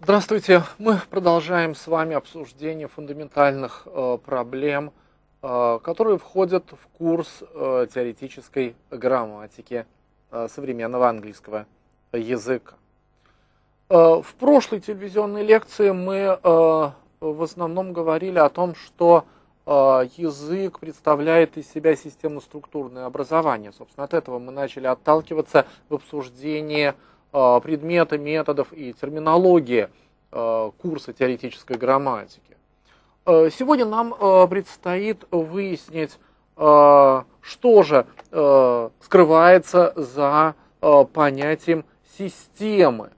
Здравствуйте! Мы продолжаем с вами обсуждение фундаментальных проблем, которые входят в курс теоретической грамматики современного английского языка. В прошлой телевизионной лекции мы в основном говорили о том, что язык представляет из себя системно-структурное образование. Собственно, от этого мы начали отталкиваться в обсуждении предмета, методов и терминологии курса теоретической грамматики. Сегодня нам предстоит выяснить, что же скрывается за понятием системы,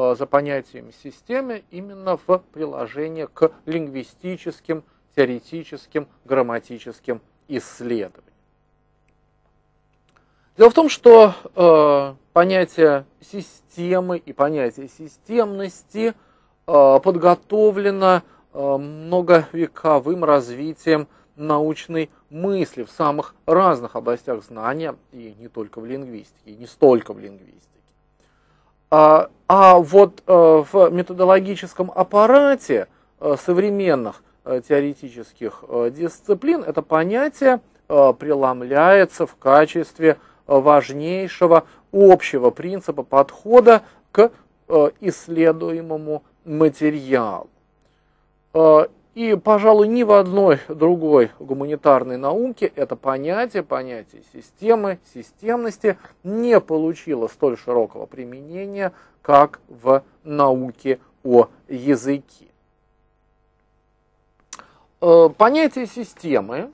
именно в приложении к лингвистическим, теоретическим, грамматическим исследованиям. Дело в том, что понятие системы и понятие системности подготовлено многовековым развитием научной мысли в самых разных областях знания, и не только в лингвистике, и не столько в лингвистике. А вот в методологическом аппарате современных теоретических дисциплин это понятие преломляется в качестве важнейшего общего принципа подхода к исследуемому материалу. И, пожалуй, ни в одной другой гуманитарной науке это понятие системы, системности не получило столь широкого применения, как в науке о языке. Понятие системы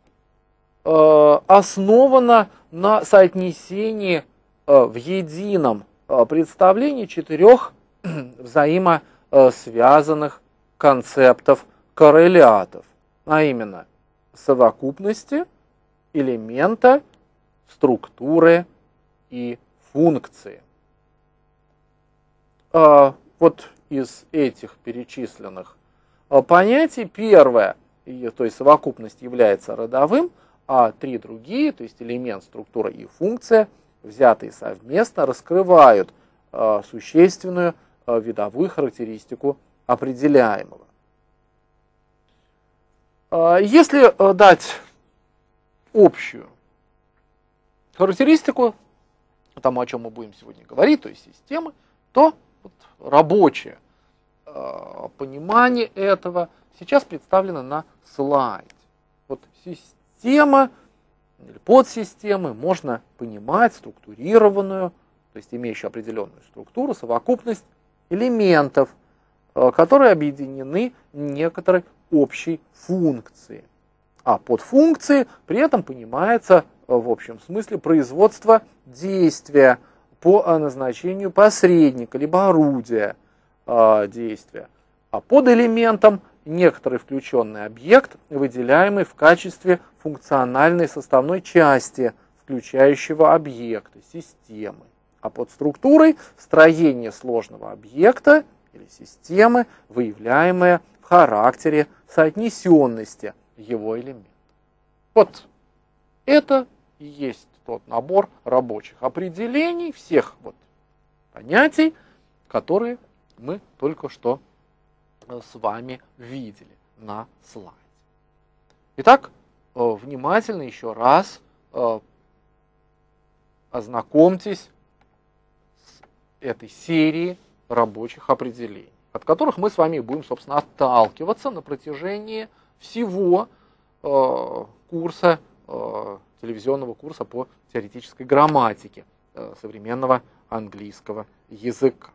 основано на соотнесении в едином представлении четырех взаимосвязанных концептов коррелятов, а именно совокупности, элемента, структуры и функции. Вот из этих перечисленных понятий первое, то есть совокупность, является родовым, а три другие, то есть элемент, структура и функция, взятые совместно, раскрывают существенную видовую характеристику определяемого. Если дать общую характеристику тому, о чем мы будем сегодня говорить, то есть системы, то вот рабочее понимание этого сейчас представлено на слайде. Вот система или подсистемы можно понимать структурированную, то есть имеющую определенную структуру, совокупность элементов, которые объединены некоторой общей функцией. А под функцией при этом понимается в общем смысле производство действия по назначению посредника, либо орудия действия. А под элементом некоторый включенный объект, выделяемый в качестве функциональной составной части включающего объекта, системы. А под структурой строение сложного объекта или системы, выявляемое в характере соотнесенности его элементов. Вот это и есть тот набор рабочих определений всех вот понятий, которые мы только что с вами видели на слайде. Итак, внимательно еще раз ознакомьтесь с этой серией рабочих определений, от которых мы с вами будем, собственно, отталкиваться на протяжении всего курса, телевизионного курса по теоретической грамматике современного английского языка.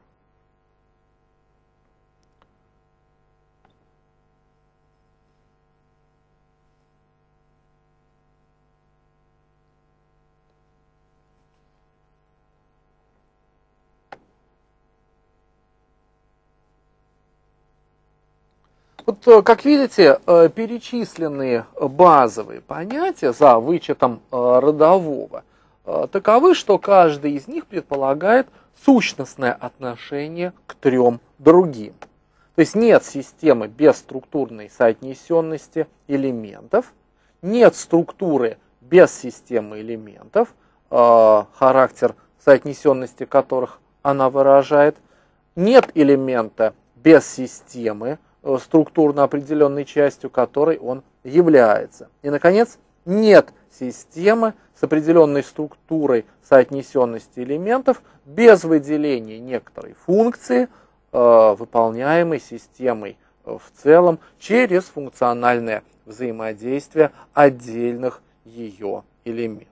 Вот, как видите, перечисленные базовые понятия за вычетом родового таковы, что каждый из них предполагает сущностное отношение к трем другим. То есть нет системы без структурной соотнесенности элементов, нет структуры без системы элементов, характер соотнесенности которых она выражает, нет элемента без системы, структурно определенной частью которой он является. И, наконец, нет системы с определенной структурой соотнесенности элементов без выделения некоторой функции, выполняемой системой в целом через функциональное взаимодействие отдельных ее элементов.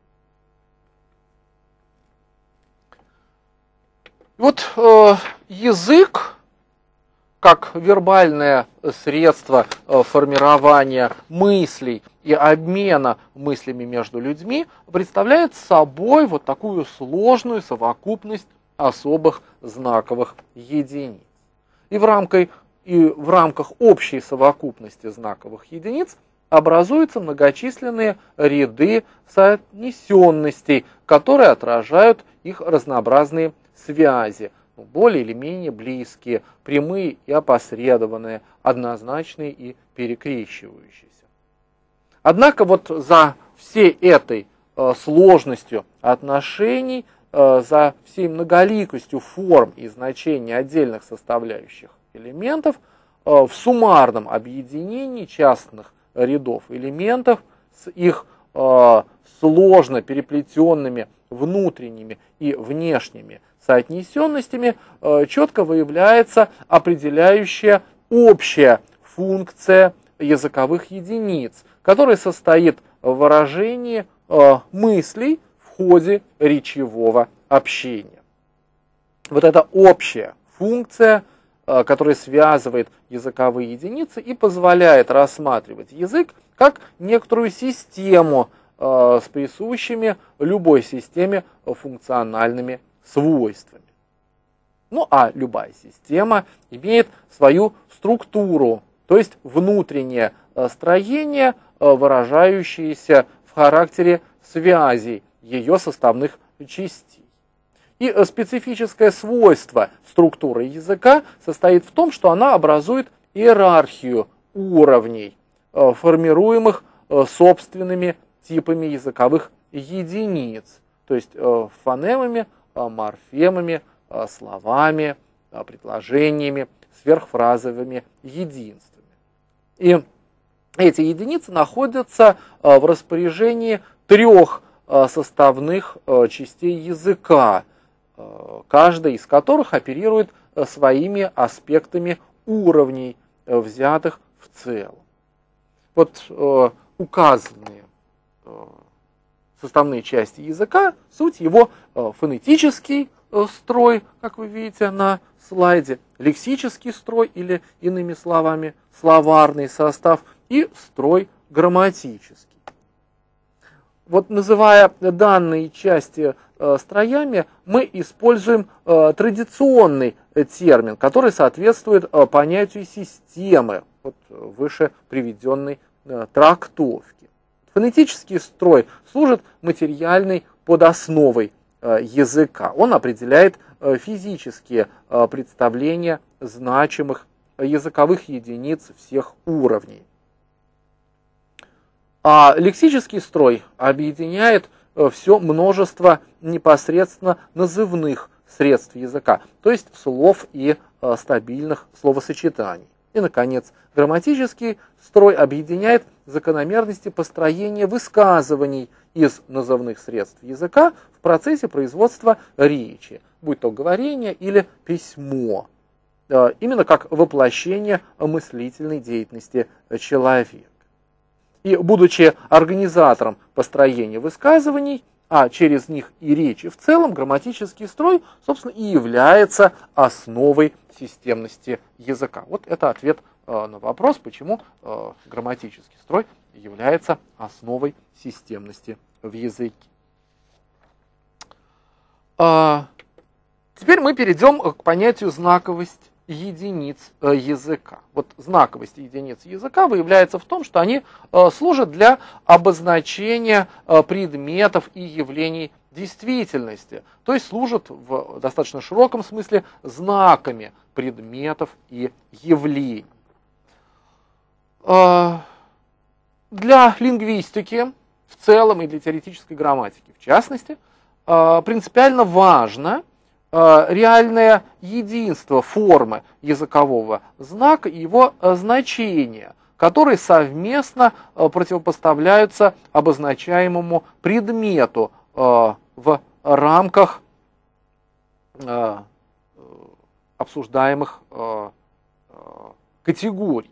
Вот язык, как вербальное средство формирования мыслей и обмена мыслями между людьми, представляет собой вот такую сложную совокупность особых знаковых единиц. И в рамках общей совокупности знаковых единиц образуются многочисленные ряды соотнесенностей, которые отражают их разнообразные связи, более или менее близкие, прямые и опосредованные, однозначные и перекрещивающиеся. Однако вот за всей этой сложностью отношений, за всей многоликостью форм и значений отдельных составляющих элементов, в суммарном объединении частных рядов элементов с их сложно переплетенными внутренними и внешними соотнесенностями четко выявляется определяющая общая функция языковых единиц, которая состоит в выражении мыслей в ходе речевого общения. Вот эта общая функция, которая связывает языковые единицы и позволяет рассматривать язык как некоторую систему с присущими любой системе функциональными свойствами. Ну а любая система имеет свою структуру, то есть внутреннее строение, выражающееся в характере связей ее составных частей. И специфическое свойство структуры языка состоит в том, что она образует иерархию уровней, формируемых собственными типами языковых единиц, то есть фонемами, морфемами, словами, предложениями, сверхфразовыми единствами. И эти единицы находятся в распоряжении трех составных частей языка, каждая из которых оперирует своими аспектами уровней, взятых в целом. Вот указанные составные части языка, суть его фонетический строй, как вы видите на слайде, лексический строй или, иными словами, словарный состав и строй грамматический. Вот называя данные части строями, мы используем традиционный термин, который соответствует понятию системы, вот выше приведенной трактовки. Фонетический строй служит материальной подосновой языка. Он определяет физические представления значимых языковых единиц всех уровней. А лексический строй объединяет все множество непосредственно назывных средств языка, то есть слов и стабильных словосочетаний. И, наконец, грамматический строй объединяет закономерности построения высказываний из назывных средств языка в процессе производства речи, будь то говорение или письмо, именно как воплощение мыслительной деятельности человека. И, будучи организатором построения высказываний, а через них и речи в целом, грамматический строй, собственно, и является основой системности языка. Вот это ответ на вопрос, почему грамматический строй является основой системности в языке. Теперь мы перейдем к понятию знаковость единиц языка. Вот знаковость единиц языка выявляется в том, что они служат для обозначения предметов и явлений действительности, то есть служат в достаточно широком смысле знаками предметов и явлений. Для лингвистики в целом и для теоретической грамматики в частности принципиально важно реальное единство формы языкового знака и его значения, которые совместно противопоставляются обозначаемому предмету в рамках обсуждаемых категорий.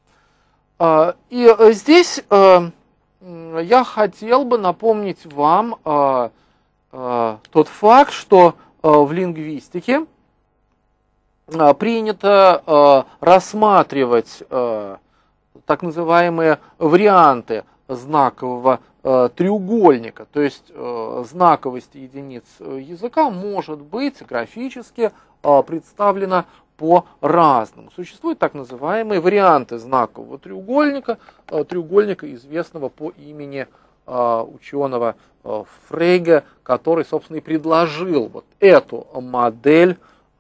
И здесь я хотел бы напомнить вам тот факт, что в лингвистике принято рассматривать так называемые варианты знакового треугольника, то есть знаковость единиц языка может быть графически представлена по-разному. Существуют так называемые варианты знакового треугольника, треугольника, известного по имени ученого Фрейга, который, собственно, и предложил вот эту модель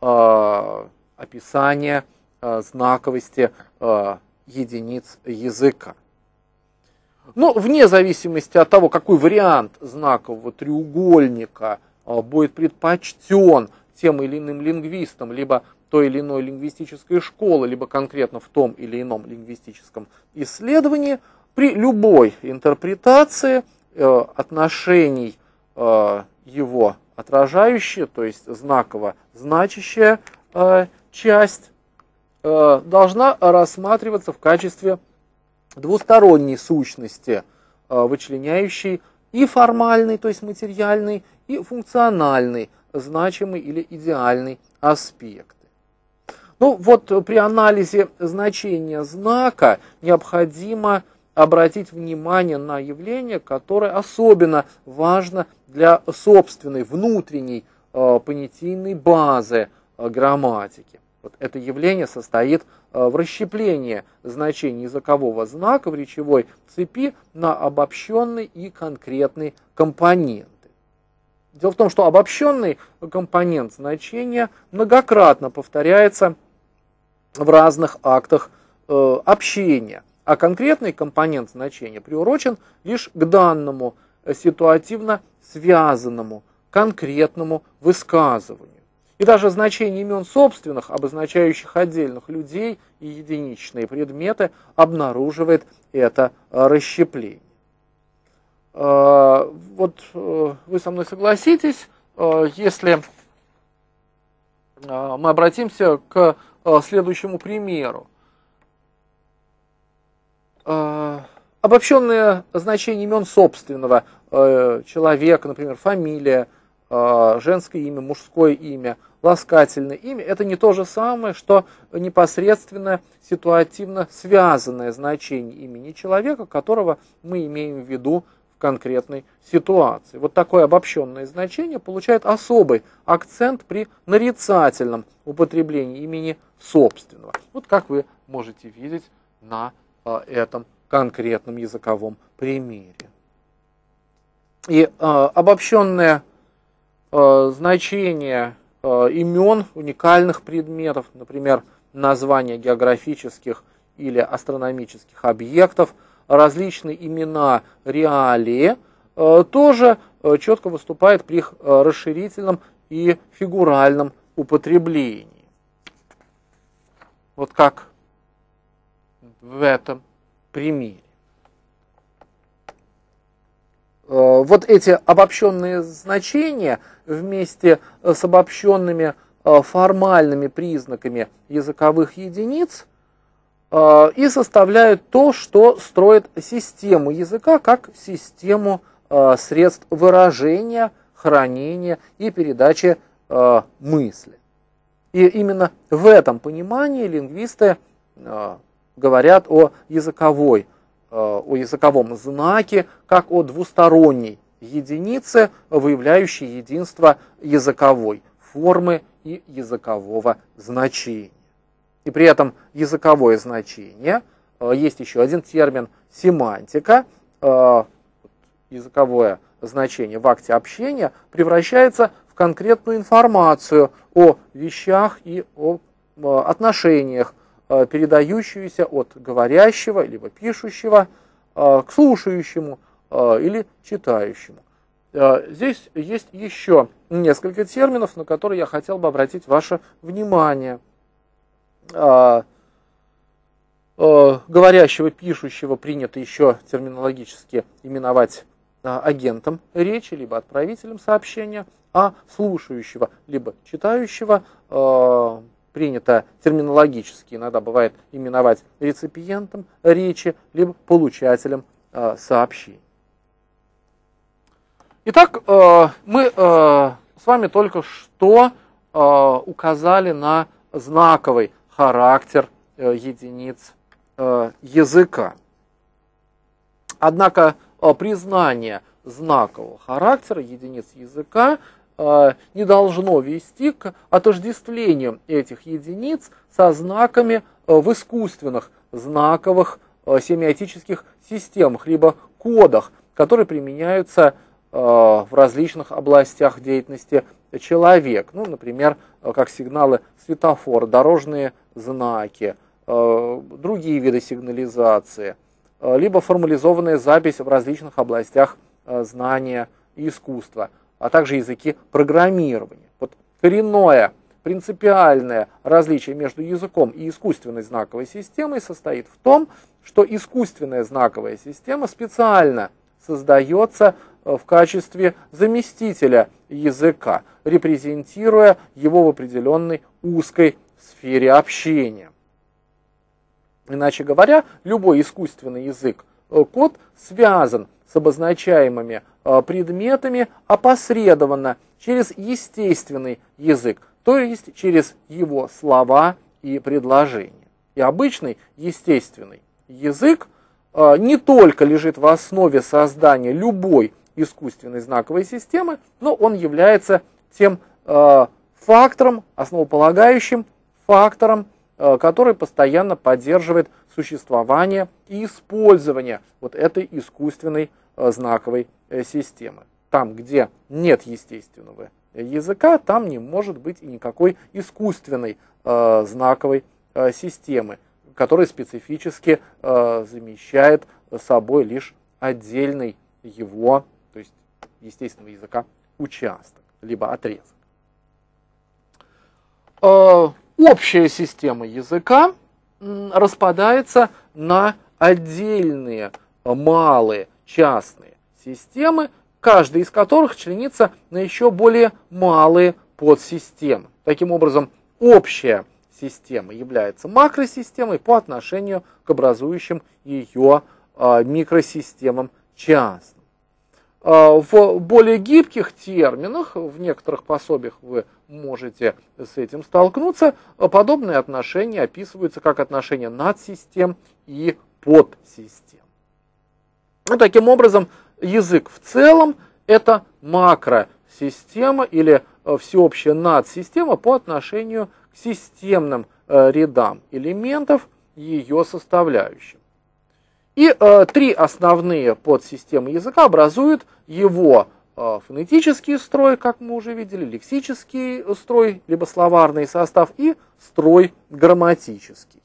описания знаковости единиц языка. Но вне зависимости от того, какой вариант знакового треугольника будет предпочтен тем или иным лингвистом, либо той или иной лингвистической школы, либо конкретно в том или ином лингвистическом исследовании, при любой интерпретации отношений его отражающая, то есть знаково значащая часть, должна рассматриваться в качестве двусторонней сущности, вычленяющей и формальный, то есть материальный, и функциональный, значимый или идеальный аспекты. Ну вот при анализе значения знака необходимо обратить внимание на явление, которое особенно важно для собственной внутренней понятийной базы грамматики. Вот это явление состоит в расщеплении значений языкового знака в речевой цепи на обобщенный и конкретный компоненты. Дело в том, что обобщенный компонент значения многократно повторяется в разных актах общения, а конкретный компонент значения приурочен лишь к данному ситуативно связанному конкретному высказыванию. И даже значение имен собственных, обозначающих отдельных людей и единичные предметы, обнаруживает это расщепление. Вот вы со мной согласитесь, если мы обратимся к следующему примеру. Обобщенное значение имен собственного человека, например, фамилия, женское имя, мужское имя, ласкательное имя, это не то же самое, что непосредственно ситуативно связанное значение имени человека, которого мы имеем в виду в конкретной ситуации. Вот такое обобщенное значение получает особый акцент при нарицательном употреблении имени собственного. Вот как вы можете видеть на этом конкретном языковом примере. И обобщенное значение имен уникальных предметов, например, названия географических или астрономических объектов, различные имена реалии, тоже четко выступает при их расширительном и фигуральном употреблении. Вот как в этом примере. Вот эти обобщенные значения вместе с обобщенными формальными признаками языковых единиц и составляют то, что строит систему языка как систему средств выражения, хранения и передачи мысли. И именно в этом понимании лингвисты говорят о языковом знаке, как о двусторонней единице, выявляющей единство языковой формы и языкового значения. И при этом языковое значение, есть еще один термин семантика, языковое значение в акте общения превращается в конкретную информацию о вещах и о отношениях, передающуюся от говорящего, либо пишущего, к слушающему или читающему. Здесь есть еще несколько терминов, на которые я хотел бы обратить ваше внимание. Говорящего, пишущего принято еще терминологически именовать агентом речи, либо отправителем сообщения, а слушающего, либо читающего принято терминологически, иногда бывает именовать реципиентом речи, либо получателем сообщений. Итак, мы с вами только что указали на знаковый характер единиц языка. Однако признание знакового характера единиц языка не должно вести к отождествлению этих единиц со знаками в искусственных знаковых семиотических системах, либо кодах, которые применяются в различных областях деятельности человека. Ну, например, как сигналы светофора, дорожные знаки, другие виды сигнализации, либо формализованная запись в различных областях знания и искусства, а также языки программирования. Вот коренное, принципиальное различие между языком и искусственной знаковой системой состоит в том, что искусственная знаковая система специально создается в качестве заместителя языка, репрезентируя его в определенной узкой сфере общения. Иначе говоря, любой искусственный язык, код связан с обозначаемыми предметами опосредованно через естественный язык, то есть через его слова и предложения. И обычный естественный язык не только лежит в основе создания любой искусственной знаковой системы, но он является тем фактором, основополагающим фактором, который постоянно поддерживает существование и использование вот этой искусственной знаковой системы. Там, где нет естественного языка, там не может быть и никакой искусственной знаковой системы, которая специфически замещает собой лишь отдельный его, то есть естественного языка, участок, либо отрезок. Общая система языка распадается на отдельные малые частные системы, каждая из которых членится на еще более малые подсистемы. Таким образом, общая система является макросистемой по отношению к образующим ее микросистемам частным. В более гибких терминах, в некоторых пособиях вы можете с этим столкнуться, подобные отношения описываются как отношения надсистем и подсистем. Ну, таким образом, язык в целом это макросистема или всеобщая надсистема по отношению к системным рядам элементов ее составляющим. И три основные подсистемы языка образуют его фонетический строй, как мы уже видели, лексический строй, либо словарный состав, и строй грамматический.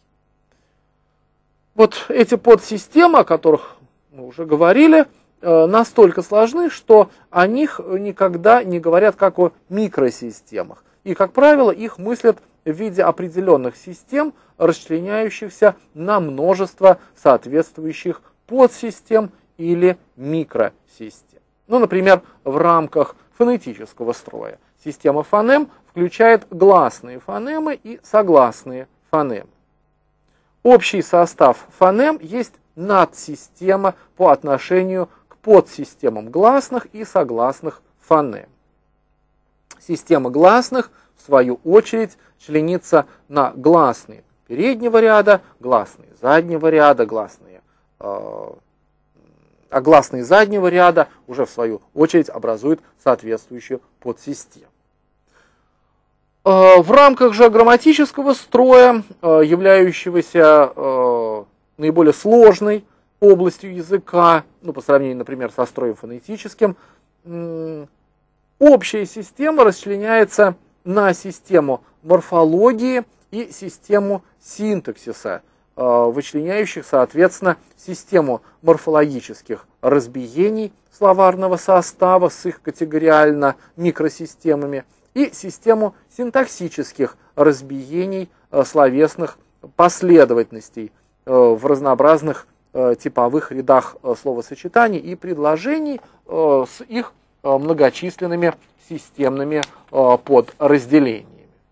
Вот эти подсистемы, о которых мы уже говорили, настолько сложны, что о них никогда не говорят как о микросистемах. И, как правило, их мыслят в виде определенных систем, расчленяющихся на множество соответствующих подсистем или микросистем. Ну, например, в рамках фонетического строя система фонем включает гласные фонемы и согласные фонемы. Общий состав фонем есть надсистема по отношению к подсистемам гласных и согласных фонем. Система гласных, в свою очередь, членится на гласные переднего ряда, гласные заднего ряда, а гласные заднего ряда уже в свою очередь образуют соответствующую подсистему. В рамках же грамматического строя, являющегося наиболее сложной областью языка, ну, по сравнению, например, со строем фонетическим, общая система расчленяется на систему морфологии и систему синтаксиса, вычленяющих, соответственно, систему морфологических разбиений словарного состава с их категориально-микросистемами и систему синтаксических разбиений словесных последовательностей в разнообразных типовых рядах словосочетаний и предложений с их многочисленными системными подразделениями.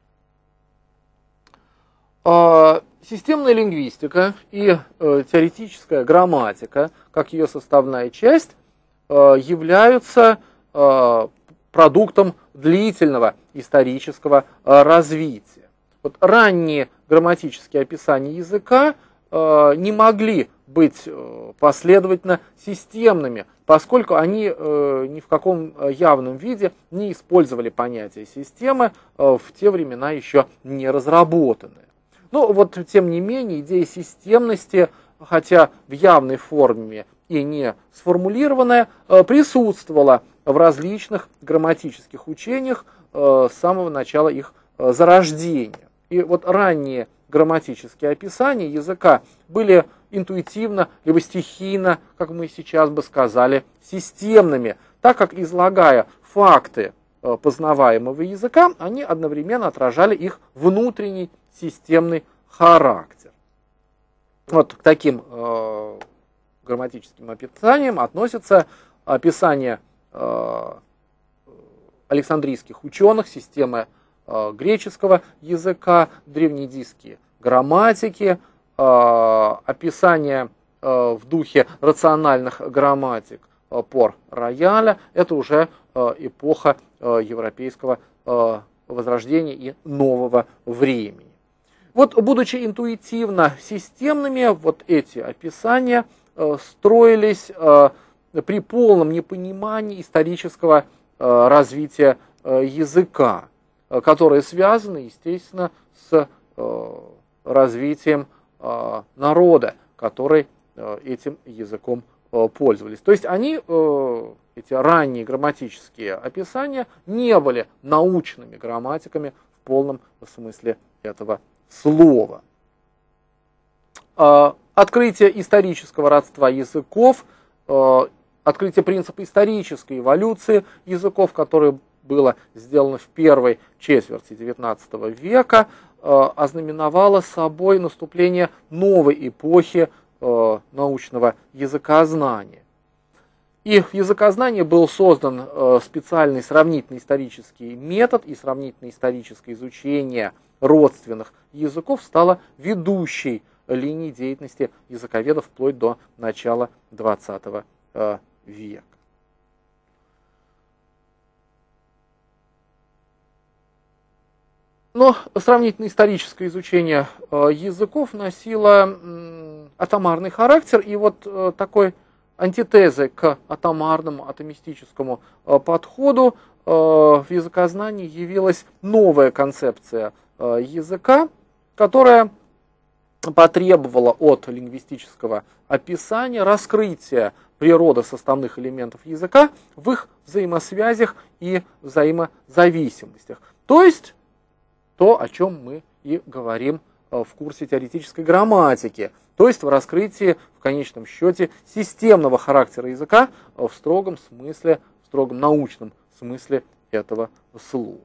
Системная лингвистика и теоретическая грамматика, как ее составная часть, являются продуктом длительного исторического развития. Вот ранние грамматические описания языка не могли быть последовательно системными, поскольку они ни в каком явном виде не использовали понятие системы, в те времена еще не разработанное. Но вот, тем не менее, идея системности, хотя в явной форме и не сформулированная, присутствовала в различных грамматических учениях с самого начала их зарождения. И вот ранние грамматические описания языка были интуитивно, либо стихийно, как мы сейчас бы сказали, системными, так как, излагая факты познаваемого языка, они одновременно отражали их внутренний системный характер. Вот к таким грамматическим описаниям относятся описания александрийских ученых, системы греческого языка, древнеиндийские грамматики, описания в духе рациональных грамматик Пор-Рояля. Это уже эпоха европейского возрождения и нового времени. Вот, будучи интуитивно системными, вот эти описания строились при полном непонимании исторического развития языка, которое связано, естественно, с развитием народа, который этим языком пользовались. То есть они, эти ранние грамматические описания, не были научными грамматиками в полном смысле этого слова. Открытие исторического родства языков, открытие принципа исторической эволюции языков, которое было сделано в первой четверти XIX века, ознаменовало собой наступление новой эпохи научного языкознания. И в языкознании был создан специальный сравнительный исторический метод, и сравнительное историческое изучение родственных языков стало ведущей линией деятельности языковедов вплоть до начала XX века. Но сравнительно историческое изучение языков носило атомарный характер, и вот такой антитезой к атомарному, атомистическому подходу в языкознании явилась новая концепция языка, которая потребовала от лингвистического описания раскрытия природы составных элементов языка в их взаимосвязях и взаимозависимостях. То есть то, о чем мы и говорим в курсе теоретической грамматики, то есть в раскрытии, в конечном счете, системного характера языка в строгом смысле, в строгом научном смысле этого слова.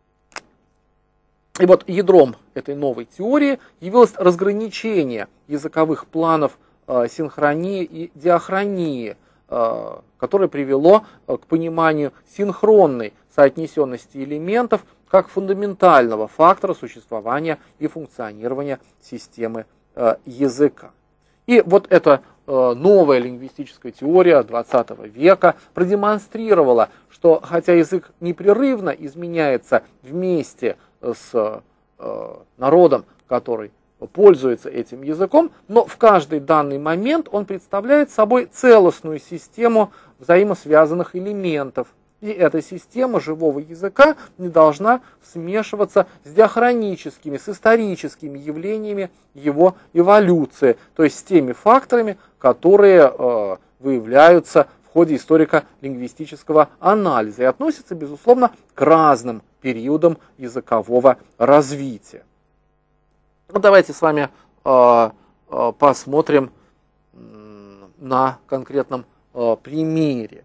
И вот ядром этой новой теории явилось разграничение языковых планов синхронии и диахронии, которое привело к пониманию синхронной соотнесенности элементов как фундаментального фактора существования и функционирования системы языка. И вот эта новая лингвистическая теория XX века продемонстрировала, что хотя язык непрерывно изменяется вместе с народом, который пользуется этим языком, но в каждый данный момент он представляет собой целостную систему взаимосвязанных элементов. И эта система живого языка не должна смешиваться с диахроническими, с историческими явлениями его эволюции, то есть с теми факторами, которые выявляются в ходе историко-лингвистического анализа и относятся, безусловно, к разным периодам языкового развития. Ну, давайте с вами посмотрим на конкретном примере.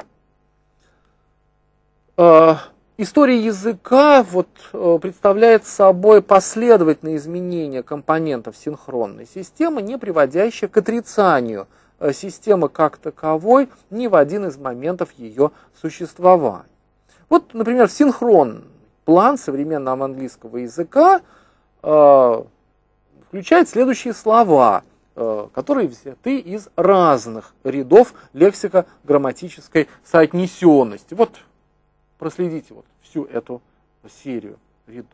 История языка представляет собой последовательные изменения компонентов синхронной системы, не приводящие к отрицанию системы как таковой ни в один из моментов ее существования. Вот, например, синхронный план современного английского языка включает следующие слова, которые взяты из разных рядов лексико-грамматической соотнесенности. Вот проследите всю эту серию рядов.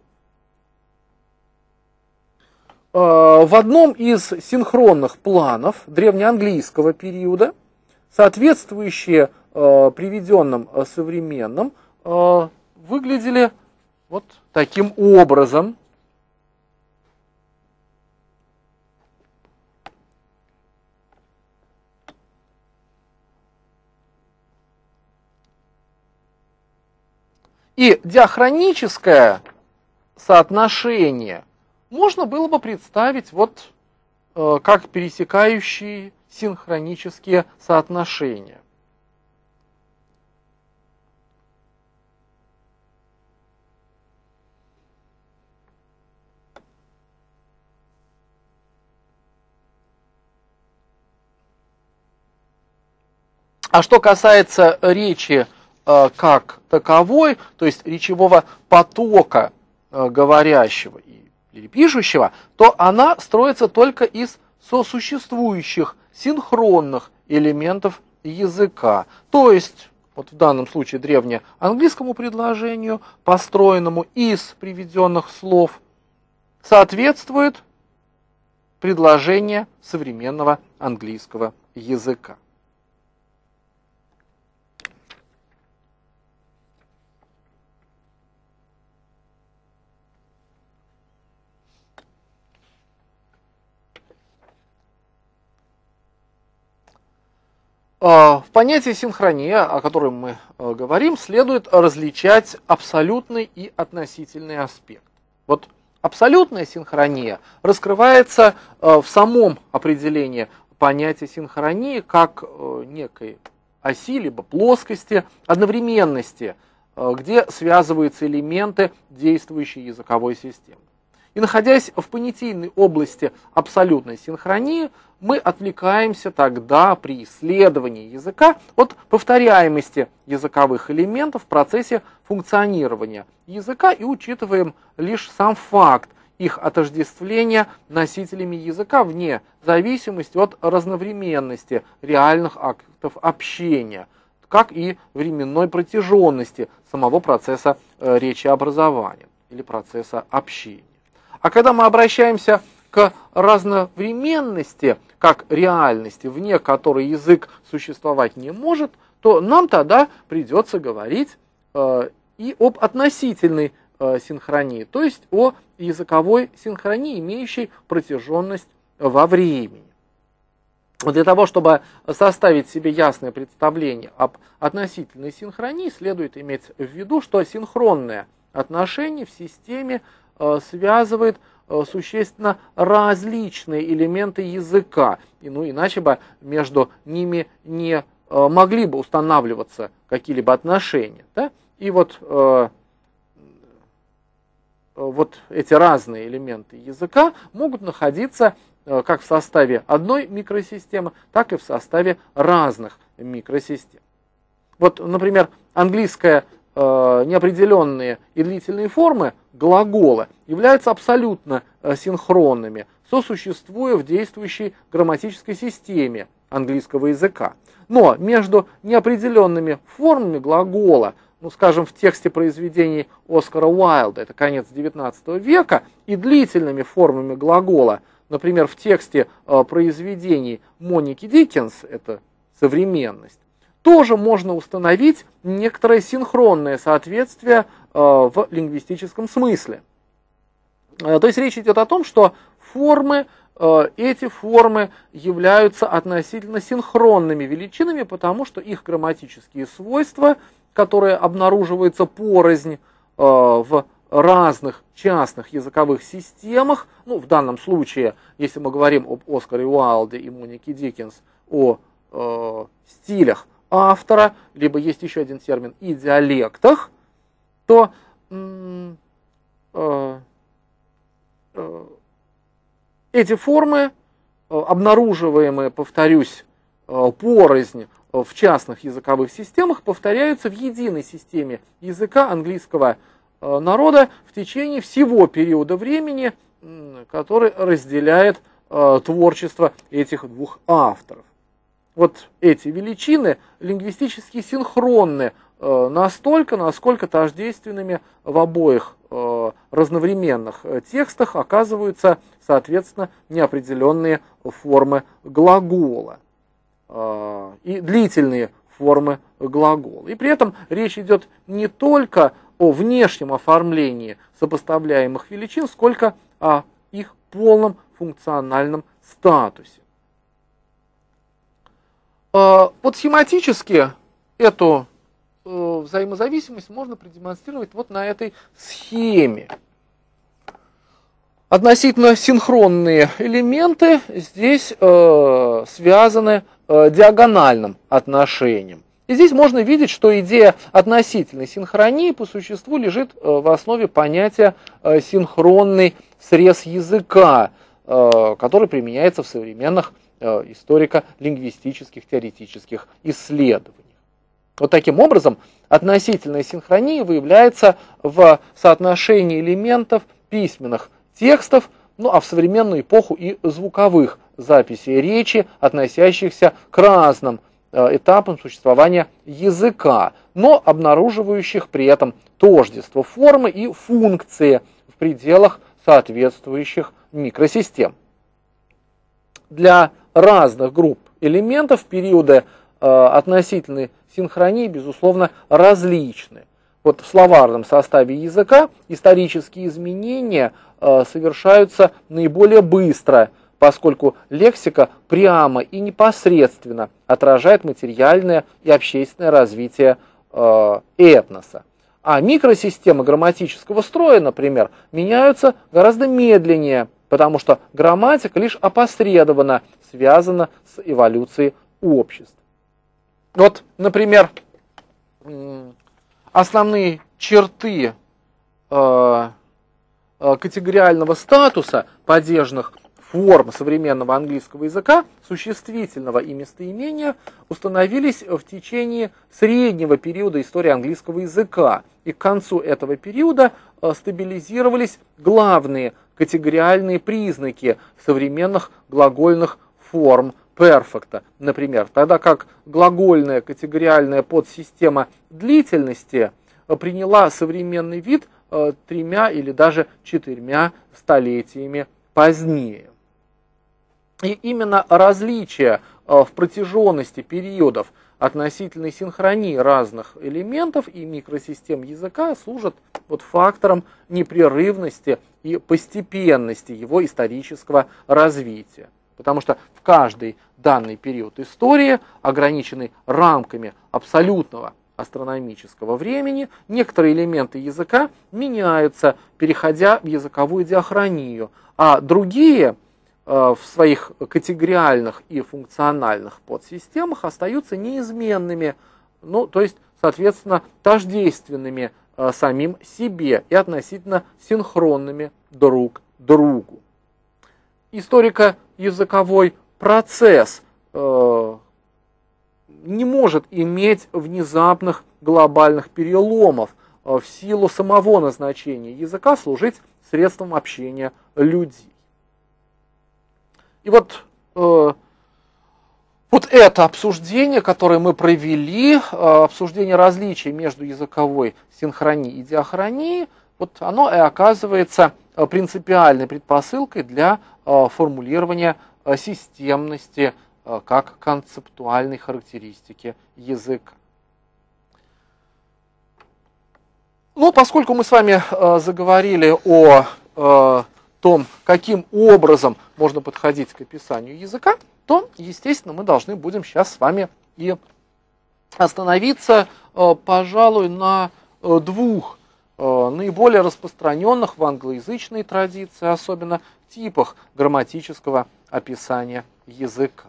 В одном из синхронных планов древнеанглийского периода, соответствующие приведенным современным, выглядели вот таким образом. И диахроническое соотношение можно было бы представить как пересекающие синхронические соотношения. А что касается речи как таковой, то есть речевого потока говорящего или пишущего, то она строится только из сосуществующих синхронных элементов языка. То есть, в данном случае древнеанглийскому предложению, построенному из приведенных слов, соответствует предложение современного английского языка. В понятии синхрония, о котором мы говорим, следует различать абсолютный и относительный аспект. Абсолютная синхрония раскрывается в самом определении понятия синхронии как некой оси, либо плоскости, одновременности, где связываются элементы действующей языковой системы. И находясь в понятийной области абсолютной синхронии, мы отвлекаемся тогда при исследовании языка от повторяемости языковых элементов в процессе функционирования языка и учитываем лишь сам факт их отождествления носителями языка вне зависимости от разновременности реальных актов общения, как и временной протяженности самого процесса речеобразования или процесса общения. А когда мы обращаемся к разновременности, как реальности, вне которой язык существовать не может, то нам тогда придется говорить и об относительной синхронии, то есть о языковой синхронии, имеющей протяженность во времени. Для того, чтобы составить себе ясное представление об относительной синхронии, следует иметь в виду, что синхронное отношение в системе связывает существенно различные элементы языка, иначе бы между ними не могли бы устанавливаться какие-либо отношения. Да? И эти разные элементы языка могут находиться как в составе одной микросистемы, так и в составе разных микросистем. Например, английская неопределенные и длительные формы глагола являются абсолютно синхронными, сосуществуя в действующей грамматической системе английского языка. Но между неопределенными формами глагола, скажем, в тексте произведений Оскара Уайлда, это конец XIX века, и длительными формами глагола, например, в тексте произведений Моники Диккенс, это современность, тоже можно установить некоторое синхронное соответствие в лингвистическом смысле. То есть речь идет о том, что эти формы являются относительно синхронными величинами, потому что их грамматические свойства, которые обнаруживаются порознь в разных частных языковых системах, ну, в данном случае, если мы говорим об Оскаре Уайлде и Монике Диккенс, о стилях автора, либо есть еще один термин и диалектах, то эти формы, обнаруживаемые, повторюсь, порознь в частных языковых системах, повторяются в единой системе языка английского народа в течение всего периода времени, который разделяет творчество этих двух авторов. Вот эти величины лингвистически синхронны настолько, насколько тождественными в обоих разновременных текстах оказываются, соответственно, неопределенные формы глагола и длительные формы глагола. И при этом речь идет не только о внешнем оформлении сопоставляемых величин, сколько о их полном функциональном статусе. Вот схематически эту взаимозависимость можно продемонстрировать вот на этой схеме. Относительно синхронные элементы здесь связаны диагональным отношением. И здесь можно видеть, что идея относительной синхронии по существу лежит в основе понятия синхронный срез языка, который применяется в современных историко-лингвистических теоретических исследованиях. Вот таким образом относительная синхрония выявляется в соотношении элементов письменных текстов, ну а в современную эпоху и звуковых записей речи, относящихся к разным этапам существования языка, но обнаруживающих при этом тождество формы и функции в пределах соответствующих микросистем. Для разных групп элементов периоды относительной синхронии, безусловно, различны. Вот в словарном составе языка исторические изменения совершаются наиболее быстро, поскольку лексика прямо и непосредственно отражает материальное и общественное развитие этноса. А микросистемы грамматического строя, например, меняются гораздо медленнее, потому что грамматика лишь опосредованно связана с эволюцией обществ. Вот, например, основные черты категориального статуса падежных форм современного английского языка, существительного и местоимения, установились в течение среднего периода истории английского языка. И к концу этого периода стабилизировались главные категориальные признаки современных глагольных форм перфекта. Например, тогда как глагольная категориальная подсистема длительности приняла современный вид 3 или даже 4 столетиями позднее. И именно различия в протяженности периодов относительной синхронии разных элементов и микросистем языка служат вот фактором непрерывности и постепенности его исторического развития. Потому что в каждый данный период истории, ограниченный рамками абсолютного астрономического времени, некоторые элементы языка меняются, переходя в языковую диахронию, а другие в своих категориальных и функциональных подсистемах остаются неизменными, ну, то есть, соответственно, тождественными самим себе и относительно синхронными друг другу. Историко-языковой процесс не может иметь внезапных глобальных переломов в силу самого назначения языка служить средством общения людей. И вот это обсуждение, которое мы провели, обсуждение различий между языковой синхронией и диахронией, вот оно и оказывается принципиальной предпосылкой для формулирования системности как концептуальной характеристики языка. Ну, поскольку мы с вами заговорили о том, каким образом можно подходить к описанию языка, то, естественно, мы должны будем сейчас с вами и остановиться, пожалуй, на 2 наиболее распространенных в англоязычной традиции, особенно типах грамматического описания языка.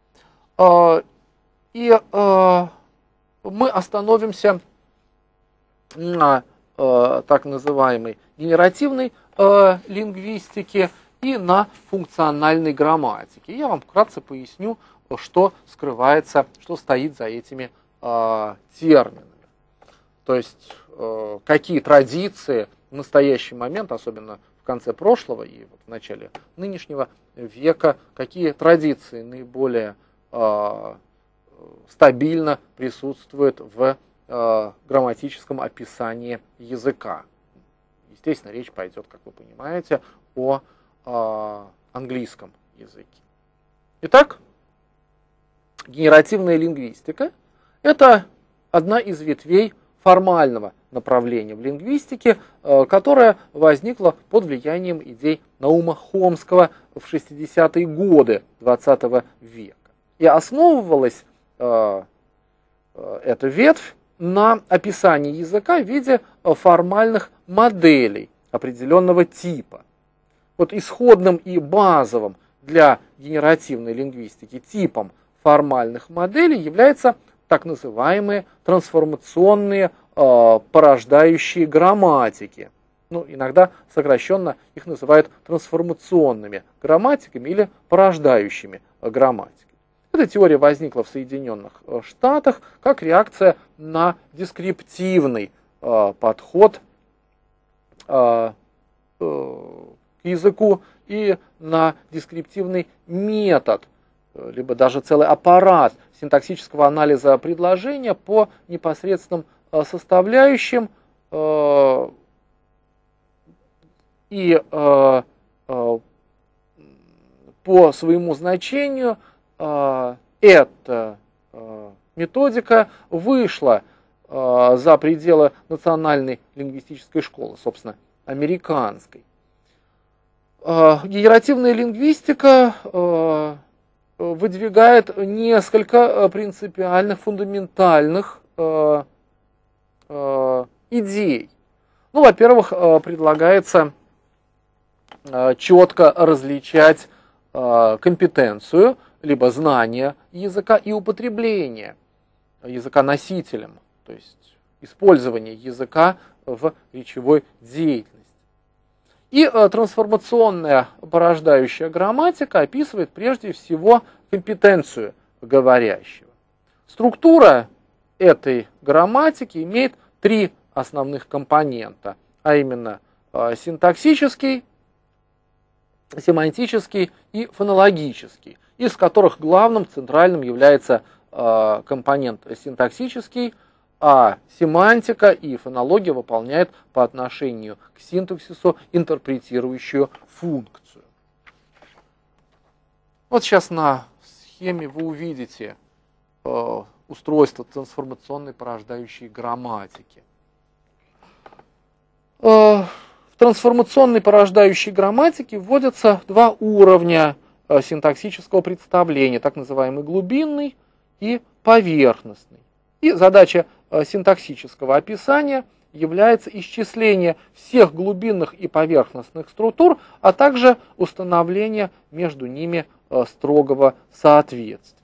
И мы остановимся на так называемой генеративной лингвистике и на функциональной грамматике. Я вам вкратце поясню, что скрывается, что стоит за этими терминами. То есть, какие традиции в настоящий момент, особенно в конце прошлого и в начале нынешнего века, какие традиции наиболее стабильно присутствуют в грамматическом описании языка. Естественно, речь пойдет, как вы понимаете, о английском языке. Итак, генеративная лингвистика – это одна из ветвей формального направления в лингвистике, которая возникла под влиянием идей Наума Хомского в 60-е годы XX века. И основывалась эта ветвь на описании языка в виде формальных моделей определенного типа. Вот исходным и базовым для генеративной лингвистики типом формальных моделей являются так называемые трансформационные порождающие грамматики. Ну, иногда сокращенно их называют трансформационными грамматиками или порождающими грамматиками. Эта теория возникла в Соединенных Штатах как реакция на дескриптивный подход к языку и на дескриптивный метод, либо даже целый аппарат синтаксического анализа предложения по непосредственным составляющим и по своему значению. Эта методика вышла за пределы национальной лингвистической школы, собственно, американской. Генеративная лингвистика выдвигает несколько принципиальных, фундаментальных идей. Ну, во-первых, предлагается четко различать компетенцию, либо знание языка и употребление языка носителем, то есть использование языка в речевой деятельности. И трансформационная порождающая грамматика описывает прежде всего компетенцию говорящего. Структура этой грамматики имеет три основных компонента, а именно синтаксический, семантический и фонологический, из которых главным центральным является компонент синтаксический, а семантика и фонология выполняют по отношению к синтаксису интерпретирующую функцию. Вот сейчас на схеме вы увидите устройство трансформационной порождающей грамматики. В трансформационной порождающей грамматике вводятся два уровня синтаксического представления, так называемый глубинный и поверхностный. И задача синтаксического описания является исчисление всех глубинных и поверхностных структур, а также установление между ними строгого соответствия.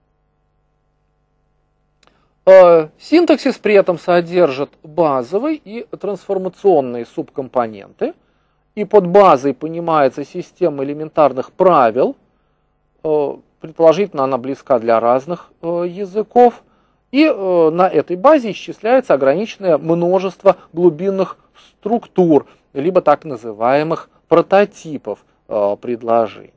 Синтаксис при этом содержит базовые и трансформационные субкомпоненты, и под базой понимается система элементарных правил, предположительно она близка для разных языков, и на этой базе исчисляется ограниченное множество глубинных структур, либо так называемых прототипов предложений.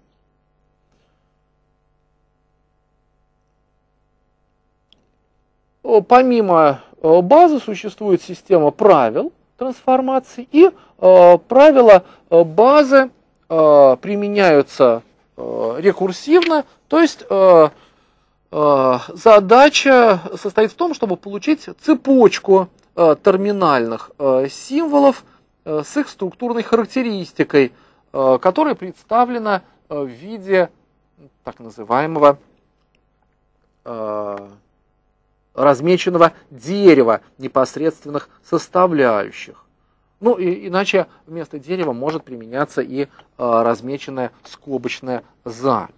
Помимо базы существует система правил трансформации, и правила базы применяются рекурсивно, то есть задача состоит в том, чтобы получить цепочку терминальных символов с их структурной характеристикой, которая представлена в виде так называемого размеченного дерева непосредственных составляющих. Ну, иначе вместо дерева может применяться и размеченная скобочная запись.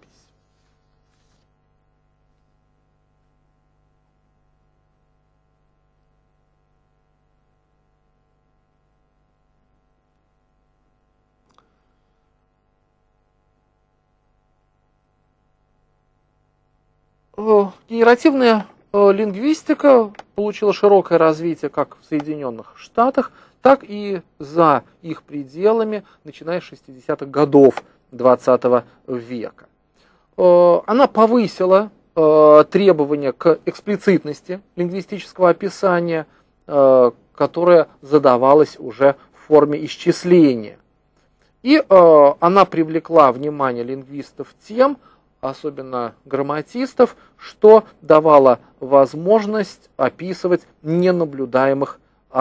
Генеративная лингвистика получила широкое развитие как в Соединенных Штатах, так и за их пределами, начиная с 60-х годов XX века. Она повысила требования к эксплицитности лингвистического описания, которое задавалось уже в форме исчисления. И она привлекла внимание лингвистов тем, особенно грамматистов, что давало возможность описывать ненаблюдаемые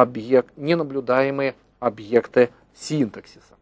объекты синтаксиса.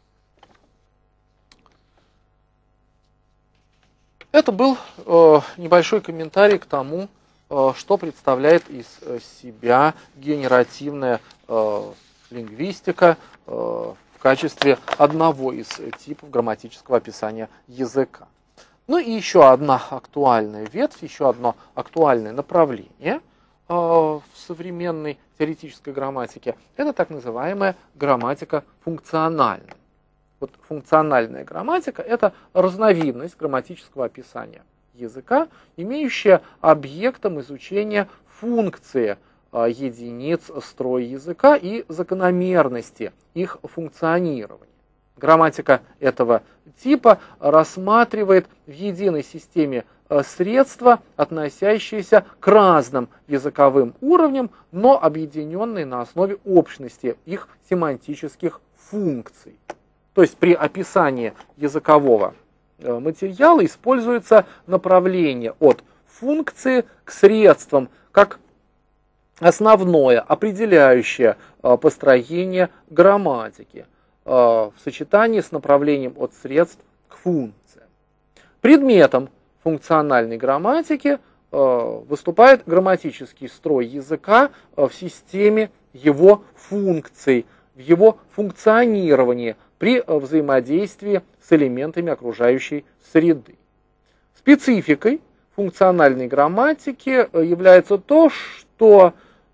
Это был небольшой комментарий к тому, что представляет из себя генеративная лингвистика в качестве одного из типов грамматического описания языка. Ну и еще одна актуальная ветвь, еще одно актуальное направление в современной теоретической грамматике – это так называемая грамматика функциональная. Вот функциональная грамматика – это разновидность грамматического описания языка, имеющая объектом изучения функции единиц строя языка и закономерности их функционирования. Грамматика этого типа рассматривает в единой системе средства, относящиеся к разным языковым уровням, но объединенные на основе общности их семантических функций. То есть при описании языкового материала используется направление от функции к средствам, как основное определяющее построение грамматики в сочетании с направлением от средств к функциям. Предметом функциональной грамматики выступает грамматический строй языка в системе его функций, в его функционировании при взаимодействии с элементами окружающей среды. Спецификой функциональной грамматики является то, что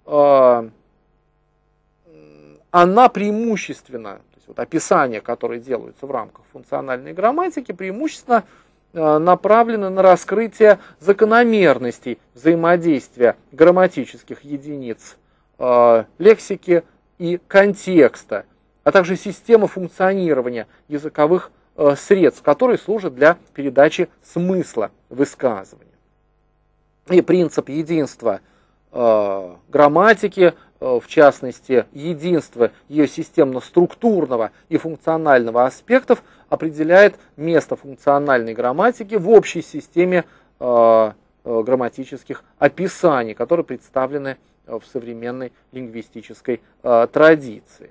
она преимущественно, вот описания, которые делаются в рамках функциональной грамматики, преимущественно направлены на раскрытие закономерностей взаимодействия грамматических единиц лексики и контекста, а также системы функционирования языковых средств, которые служат для передачи смысла высказывания. И принцип единства грамматики, в частности, единство ее системно-структурного и функционального аспектов, определяет место функциональной грамматики в общей системе грамматических описаний, которые представлены в современной лингвистической традиции.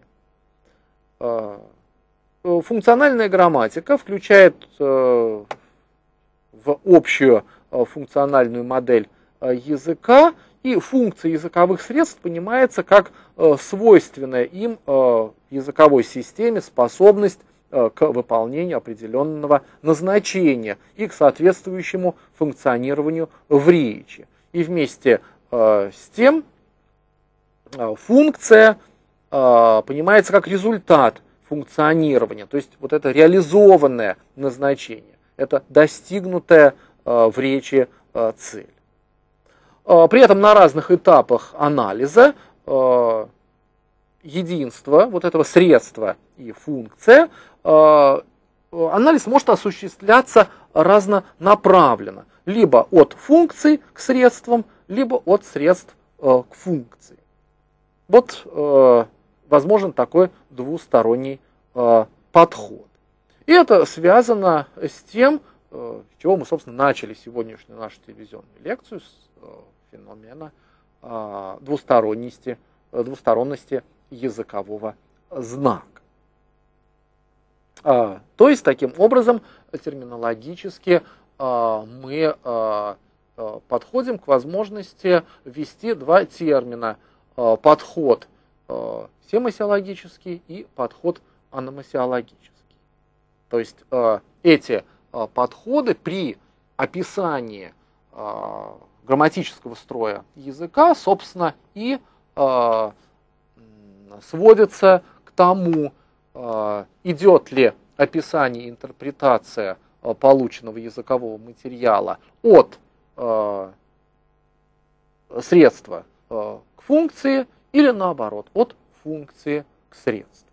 Функциональная грамматика включает в общую функциональную модель языка, и функция языковых средств понимается как свойственная им в языковой системе способность к выполнению определенного назначения и к соответствующему функционированию в речи. И вместе с тем функция понимается как результат функционирования, то есть вот это реализованное назначение, это достигнутая в речи цель. При этом на разных этапах анализа единства вот этого средства и функция, анализ может осуществляться разнонаправленно, либо от функций к средствам, либо от средств к функции. Вот возможен такой двусторонний подход. И это связано с тем, с чего мы, собственно, начали сегодняшнюю нашу телевизионную лекцию, с феномена двусторонности языкового знака. То есть, таким образом, терминологически мы подходим к возможности ввести два термина. Подход семасиологический и подход аномасиологический. То есть эти подходы при описании грамматического строя языка, собственно, и сводятся к тому, идет ли описание и интерпретация полученного языкового материала от средства к функции или наоборот, от функции к средству.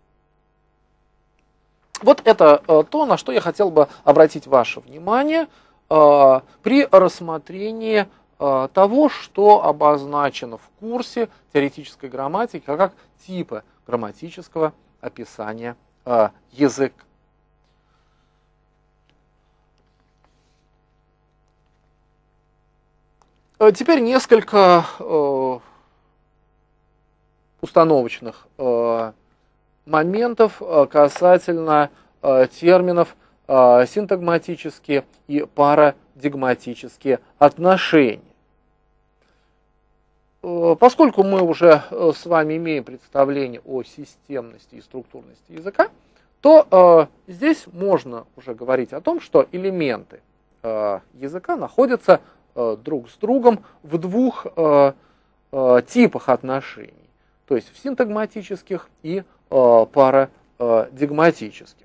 Вот это то, на что я хотел бы обратить ваше внимание при рассмотрении того, что обозначено в курсе теоретической грамматики как типы грамматического описания языка. Теперь несколько установочных моментов касательно терминов синтагматические и парадигматические отношения. Поскольку мы уже с вами имеем представление о системности и структурности языка, то здесь можно уже говорить о том, что элементы языка находятся друг с другом в двух типах отношений, то есть в синтагматических и парадигматических.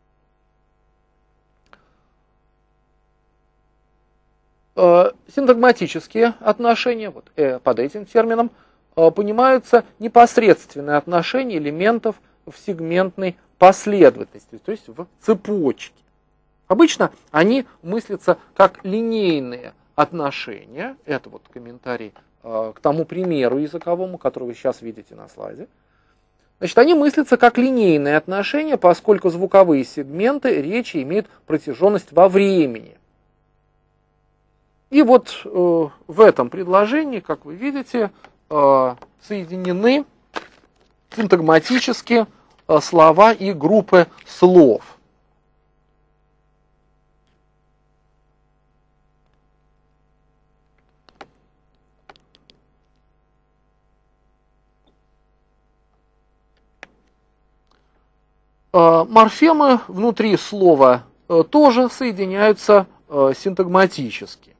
Синтагматические отношения, вот, под этим термином, понимаются непосредственные отношения элементов в сегментной последовательности, то есть в цепочке. Обычно они мыслятся как линейные отношения, это вот комментарий к тому примеру языковому, который вы сейчас видите на слайде. Значит, они мыслятся как линейные отношения, поскольку звуковые сегменты речи имеют протяженность во времени. И вот в этом предложении, как вы видите, соединены синтагматически слова и группы слов. Морфемы внутри слова тоже соединяются синтагматически.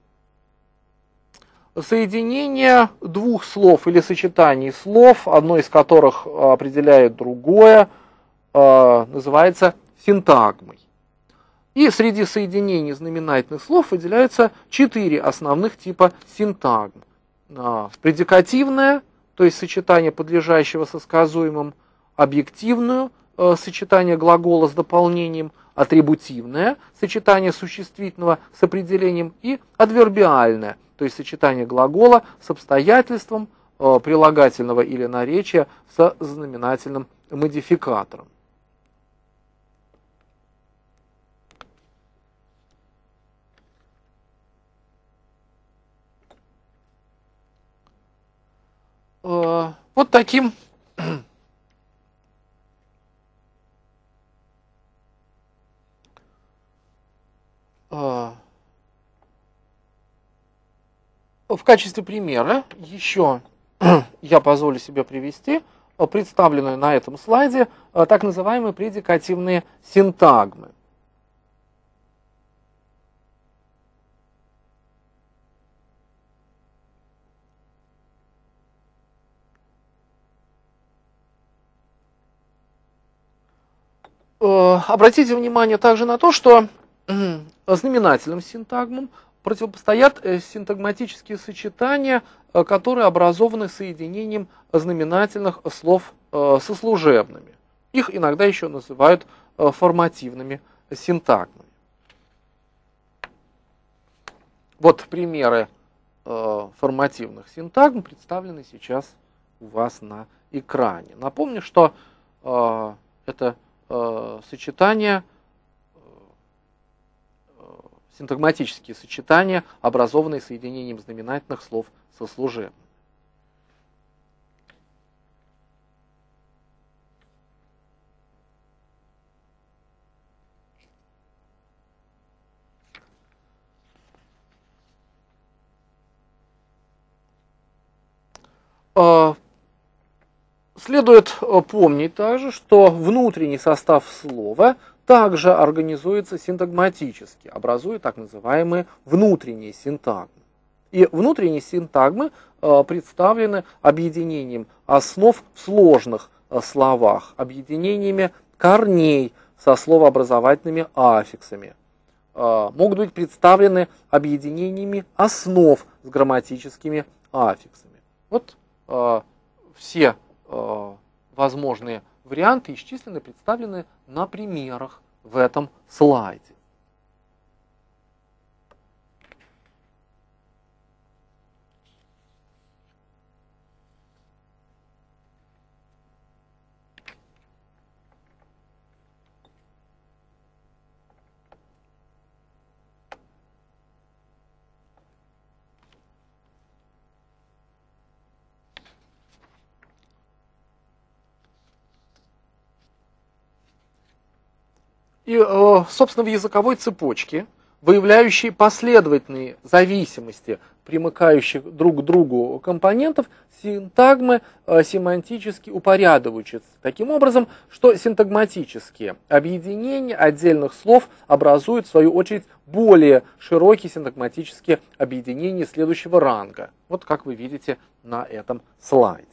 Соединение двух слов или сочетаний слов, одно из которых определяет другое, называется синтагмой. И среди соединений знаменательных слов выделяются 4 основных типа синтагм. Предикативное, то есть сочетание подлежащего со сказуемым, объективную, сочетание глагола с дополнением, атрибутивное, сочетание существительного с определением и адвербиальное, то есть сочетание глагола с обстоятельством, прилагательного или наречия со знаменательным модификатором. Вот таким в качестве примера еще я позволю себе привести представленные на этом слайде так называемые предикативные синтагмы. Обратите внимание также на то, что знаменательным синтагмам противопостоят синтагматические сочетания, которые образованы соединением знаменательных слов со служебными. Их иногда еще называют формативными синтагмами. Вот примеры формативных синтагм представлены сейчас у вас на экране. Напомню, что это сочетания, синтагматические сочетания, образованные соединением знаменательных слов со служебным. Следует помнить также, что внутренний состав слова также организуется синтагматически, образуя так называемые внутренние синтагмы. И внутренние синтагмы представлены объединением основ в сложных словах, объединениями корней со словообразовательными аффиксами. Могут быть представлены объединениями основ с грамматическими аффиксами. Вот все возможные варианты исчислены, представлены на примерах в этом слайде. И, собственно, в языковой цепочке, выявляющей последовательные зависимости примыкающих друг к другу компонентов, синтагмы семантически упорядочиваются таким образом, что синтагматические объединения отдельных слов образуют, в свою очередь, более широкие синтагматические объединения следующего ранга. Вот как вы видите на этом слайде.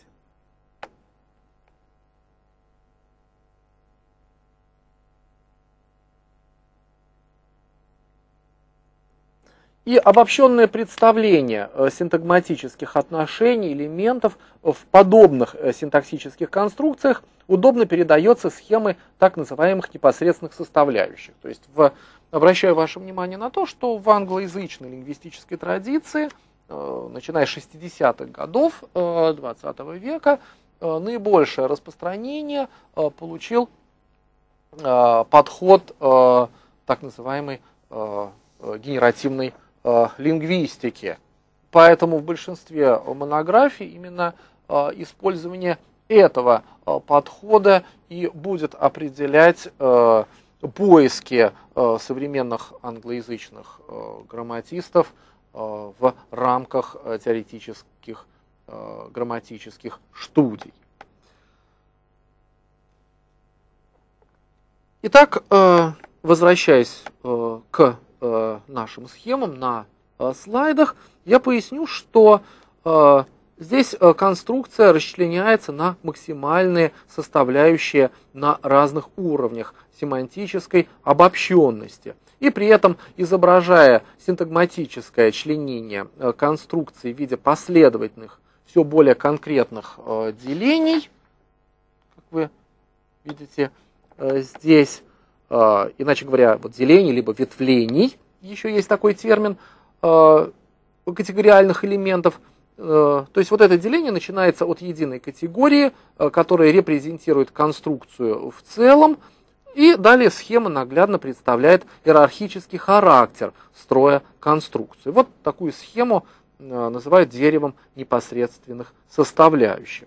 И обобщенное представление синтагматических отношений, элементов в подобных синтаксических конструкциях удобно передается схемой так называемых непосредственных составляющих. То есть обращаю ваше внимание на то, что в англоязычной лингвистической традиции, начиная с 60-х годов XX века, наибольшее распространение получил подход так называемой генеративной лингвистики. Поэтому в большинстве монографий именно использование этого подхода и будет определять поиски современных англоязычных грамматистов в рамках теоретических грамматических студий. Итак, возвращаясь к нашим схемам на слайдах, я поясню, что здесь конструкция расчленяется на максимальные составляющие на разных уровнях семантической обобщенности. И при этом, изображая синтагматическое членение конструкции в виде последовательных, все более конкретных делений, как вы видите здесь, иначе говоря, вот делений, либо ветвлений, еще есть такой термин, категориальных элементов. То есть вот это деление начинается от единой категории, которая репрезентирует конструкцию в целом, и далее схема наглядно представляет иерархический характер строя конструкции. Вот такую схему называют деревом непосредственных составляющих.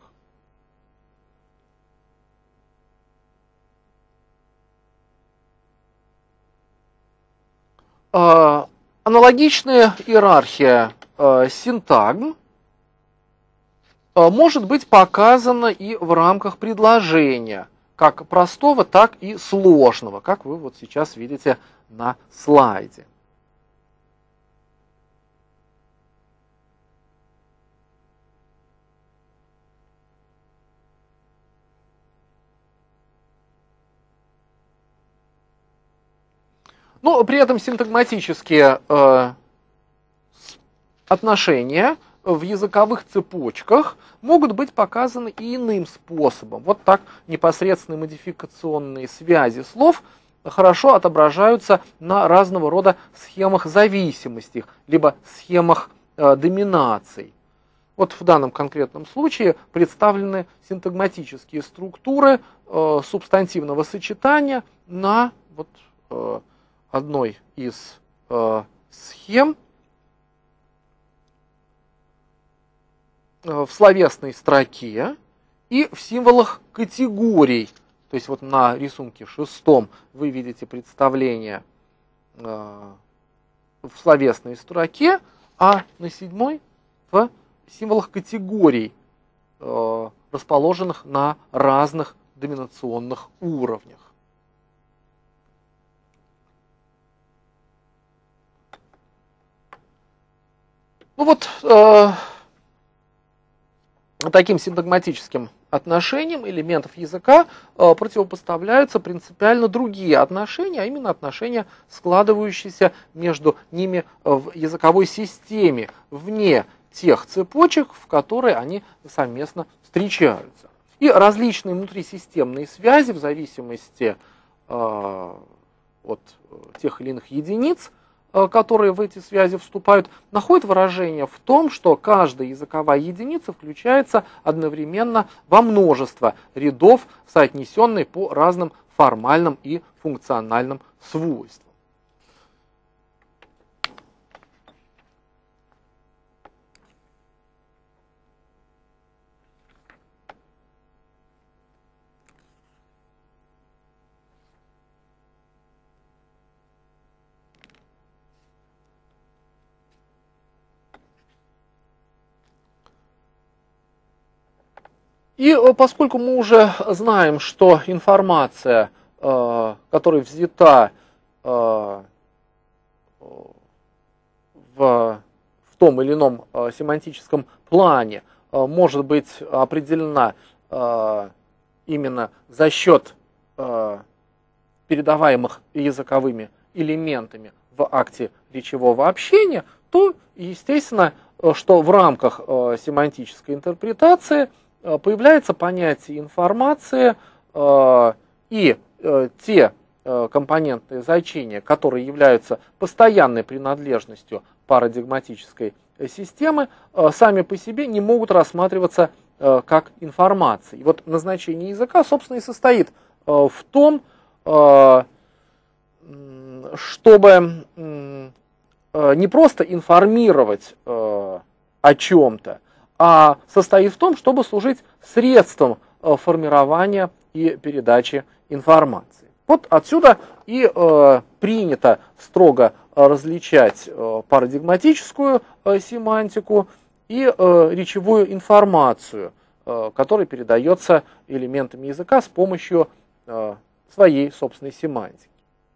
Аналогичная иерархия синтагм может быть показана и в рамках предложения, как простого, так и сложного, как вы вот сейчас видите на слайде. Но при этом синтагматические отношения в языковых цепочках могут быть показаны и иным способом. Вот так непосредственные модификационные связи слов хорошо отображаются на разного рода схемах зависимости, либо схемах доминаций. Вот в данном конкретном случае представлены синтагматические структуры субстантивного сочетания на одной из схем в словесной строке и в символах категорий. То есть вот на рисунке 6 вы видите представление в словесной строке, а на 7 в символах категорий расположенных на разных доминационных уровнях. Ну вот, таким синтагматическим отношениям элементов языка противопоставляются принципиально другие отношения, а именно отношения, складывающиеся между ними в языковой системе, вне тех цепочек, в которые они совместно встречаются. И различные внутрисистемные связи в зависимости от тех или иных единиц, которые в эти связи вступают, находят выражение в том, что каждая языковая единица включается одновременно во множество рядов, соотнесенные по разным формальным и функциональным свойствам. И поскольку мы уже знаем, что информация, которая взята в том или ином семантическом плане, может быть определена именно за счет передаваемых языковыми элементами в акте речевого общения, то естественно, что в рамках семантической интерпретации появляется понятие информации, и те компонентные значения, которые являются постоянной принадлежностью парадигматической системы, сами по себе не могут рассматриваться как информация. И вот назначение языка, собственно, и состоит в том, чтобы не просто информировать о чем-то, а состоит в том, чтобы служить средством формирования и передачи информации. Вот отсюда и принято строго различать парадигматическую семантику и речевую информацию, которая передается элементами языка с помощью своей собственной семантики.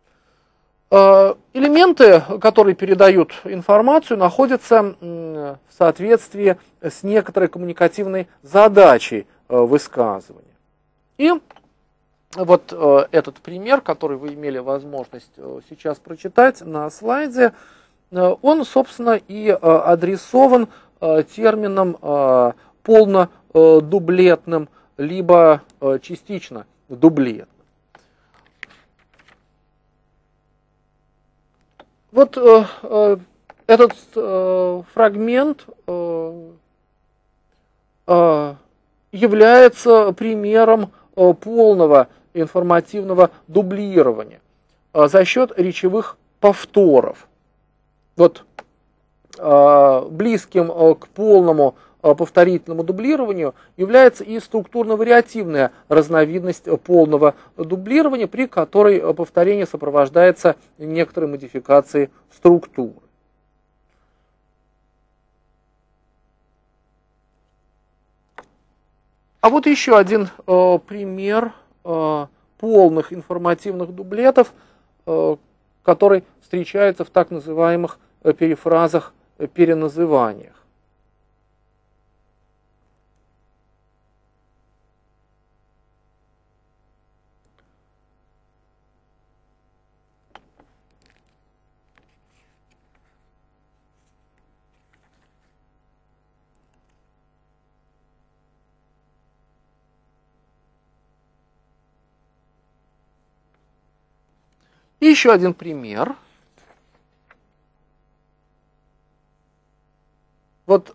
Элементы, которые передают информацию, находятся в соответствии с некоторой коммуникативной задачей высказывания. И вот этот пример, который вы имели возможность сейчас прочитать на слайде, он, собственно, и адресован термином полнодублетным, либо частично дублетным. Вот этот фрагмент является примером полного информативного дублирования за счет речевых повторов. Вот близким к полному повторительному дублированию является и структурно-вариативная разновидность полного дублирования, при которой повторение сопровождается некоторой модификацией структуры. А вот еще один пример полных информативных дублетов, который встречается в так называемых перефразах, переназываниях. И еще один пример. Вот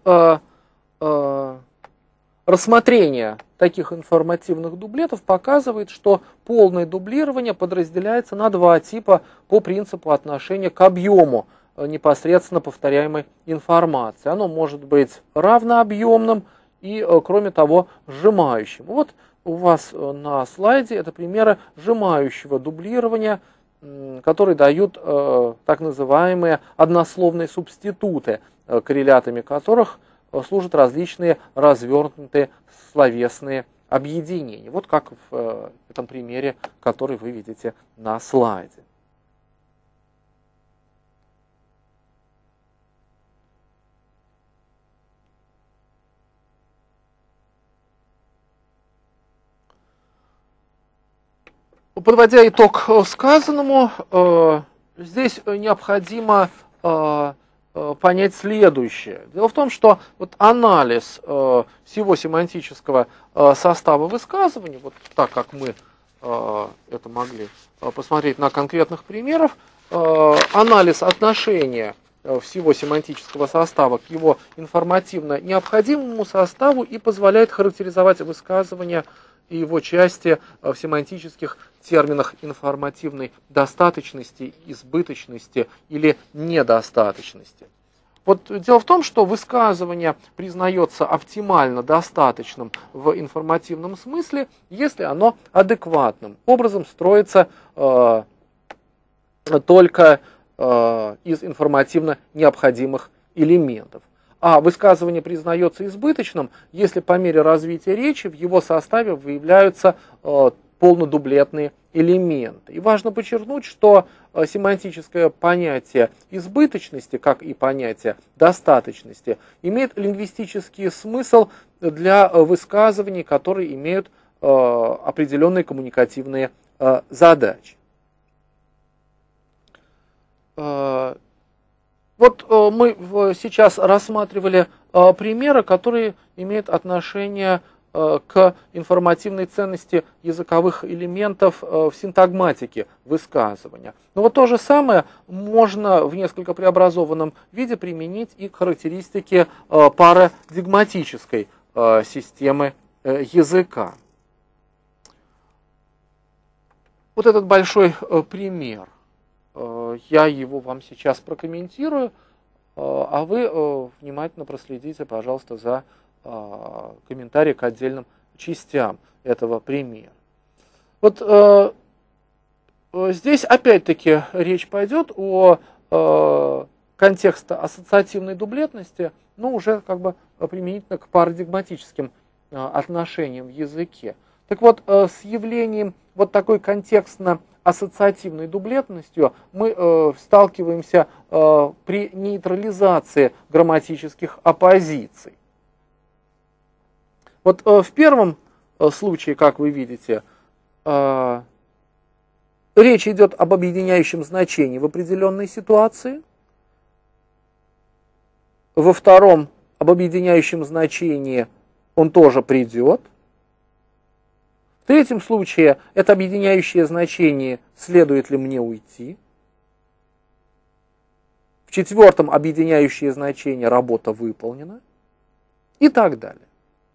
рассмотрение таких информативных дублетов показывает, что полное дублирование подразделяется на два типа по принципу отношения к объему непосредственно повторяемой информации. Оно может быть равнообъемным и, кроме того, сжимающим. Вот у вас на слайде это примеры сжимающего дублирования, которые дают так называемые однословные субституты, коррелятами которых служат различные развернутые словесные объединения. Вот как в этом примере, который вы видите на слайде. Подводя итог сказанному, здесь необходимо понять следующее. Дело в том, что вот анализ всего семантического состава высказываний, вот так как мы это могли посмотреть на конкретных примерах, анализ отношения всего семантического состава к его информативно необходимому составу и позволяет характеризовать высказывания и его части в семантических терминах информативной достаточности, избыточности или недостаточности. Вот дело в том, что высказывание признается оптимально достаточным в информативном смысле, если оно адекватным образом строится только из информативно необходимых элементов. А высказывание признается избыточным, если по мере развития речи в его составе выявляются полнодублетные элементы. И важно подчеркнуть, что семантическое понятие избыточности, как и понятие достаточности, имеет лингвистический смысл для высказываний, которые имеют определенные коммуникативные задачи. Вот мы сейчас рассматривали примеры, которые имеют отношение к информативной ценности языковых элементов в синтагматике высказывания. Но вот то же самое можно в несколько преобразованном виде применить и к характеристике парадигматической системы языка. Вот этот большой пример. Я его вам сейчас прокомментирую, а вы внимательно проследите, пожалуйста, за комментарий к отдельным частям этого примера. Вот здесь опять-таки речь пойдет о контекстно-ассоциативной дублетности, но уже как бы применительно к парадигматическим отношениям в языке. Так вот, с явлением вот такой контекстно-ассоциативной дублетностью мы сталкиваемся при нейтрализации грамматических оппозиций. Вот в первом случае, как вы видите, речь идет об объединяющем значении в определенной ситуации. Во втором об объединяющем значении он тоже придет. В третьем случае это объединяющее значение «следует ли мне уйти?». В четвертом объединяющее значение «работа выполнена» и так далее.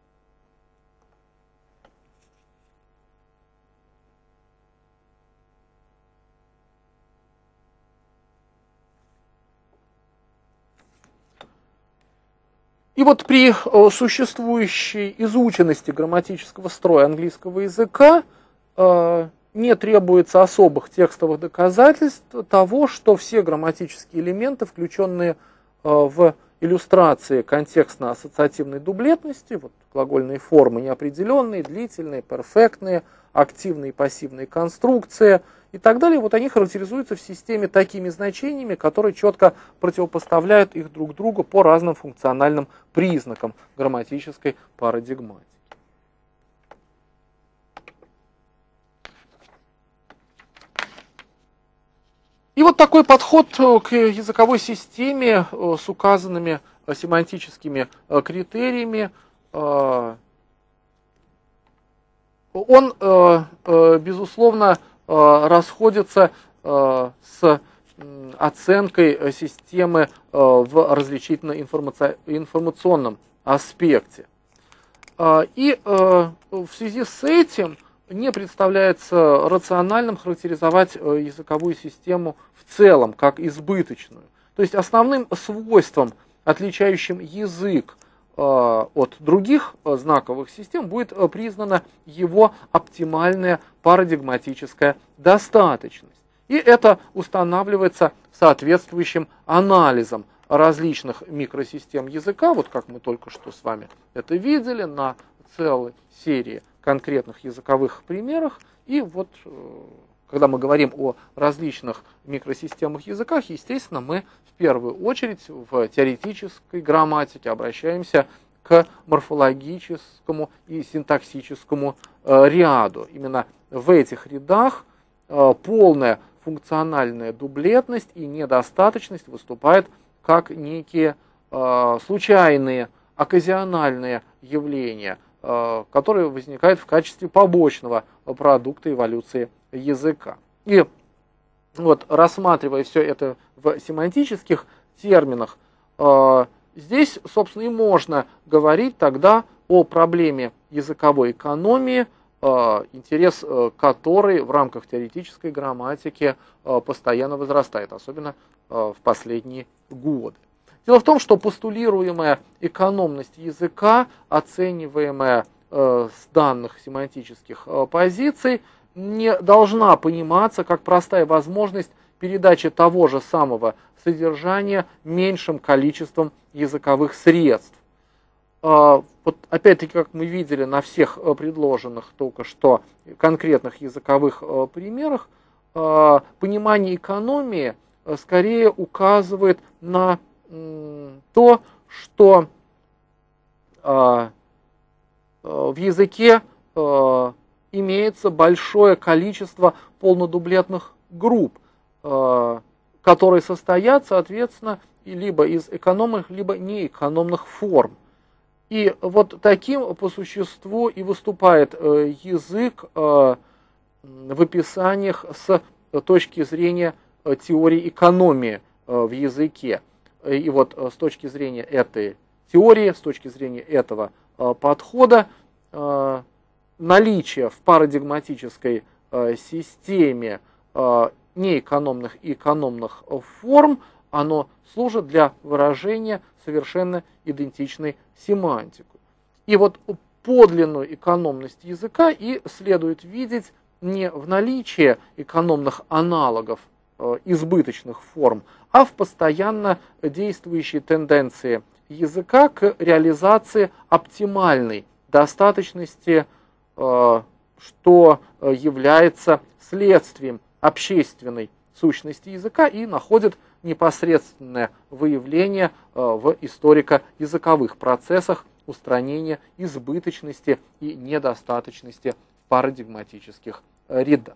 И вот при существующей изученности грамматического строя английского языка не требуется особых текстовых доказательств того, что все грамматические элементы, включенные в иллюстрации контекстно-ассоциативной дублетности, вот глагольные формы неопределенные, длительные, перфектные, активные и пассивные конструкции и так далее, вот они характеризуются в системе такими значениями, которые четко противопоставляют их друг другу по разным функциональным признакам грамматической парадигматики. И вот такой подход к языковой системе с указанными семантическими критериями, он, безусловно, расходится с оценкой системы в различительно-информационном аспекте. И в связи с этим не представляется рациональным характеризовать языковую систему в целом как избыточную. То есть основным свойством, отличающим язык от других знаковых систем, будет признана его оптимальная парадигматическая достаточность. И это устанавливается соответствующим анализом различных микросистем языка, вот как мы только что с вами это видели, на целой серии конкретных языковых примерах. И вот, когда мы говорим о различных микросистемах языка, естественно, мы в первую очередь в теоретической грамматике обращаемся к морфологическому и синтаксическому ряду. Именно в этих рядах полная функциональная дублетность и недостаточность выступает как некие случайные, оказиональные явления, которые возникают в качестве побочного продукта эволюции языка. И вот, рассматривая все это в семантических терминах, здесь, собственно, и можно говорить тогда о проблеме языковой экономии, интерес которой в рамках теоретической грамматики постоянно возрастает, особенно в последние годы. Дело в том, что постулируемая экономность языка, оцениваемая с данных семантических позиций, не должна пониматься как простая возможность передачи того же самого содержания меньшим количеством языковых средств. Вот опять-таки, как мы видели на всех предложенных только что конкретных языковых примерах, понимание экономии скорее указывает на то, что в языке имеется большое количество полнодублетных групп, которые состоят, соответственно, либо из экономных, либо неэкономных форм. И вот таким по существу и выступает язык в описаниях с точки зрения теории экономии в языке. И вот с точки зрения этой теории, с точки зрения этого подхода, наличие в парадигматической системе неэкономных и экономных форм, оно служит для выражения совершенно идентичной семантику. И вот подлинную экономность языка и следует видеть не в наличии экономных аналогов избыточных форм, а в постоянно действующей тенденции языка к реализации оптимальной достаточности, что является следствием общественной сущности языка и находит непосредственное выявление в историко-языковых процессах устранения избыточности и недостаточности в парадигматических рядах.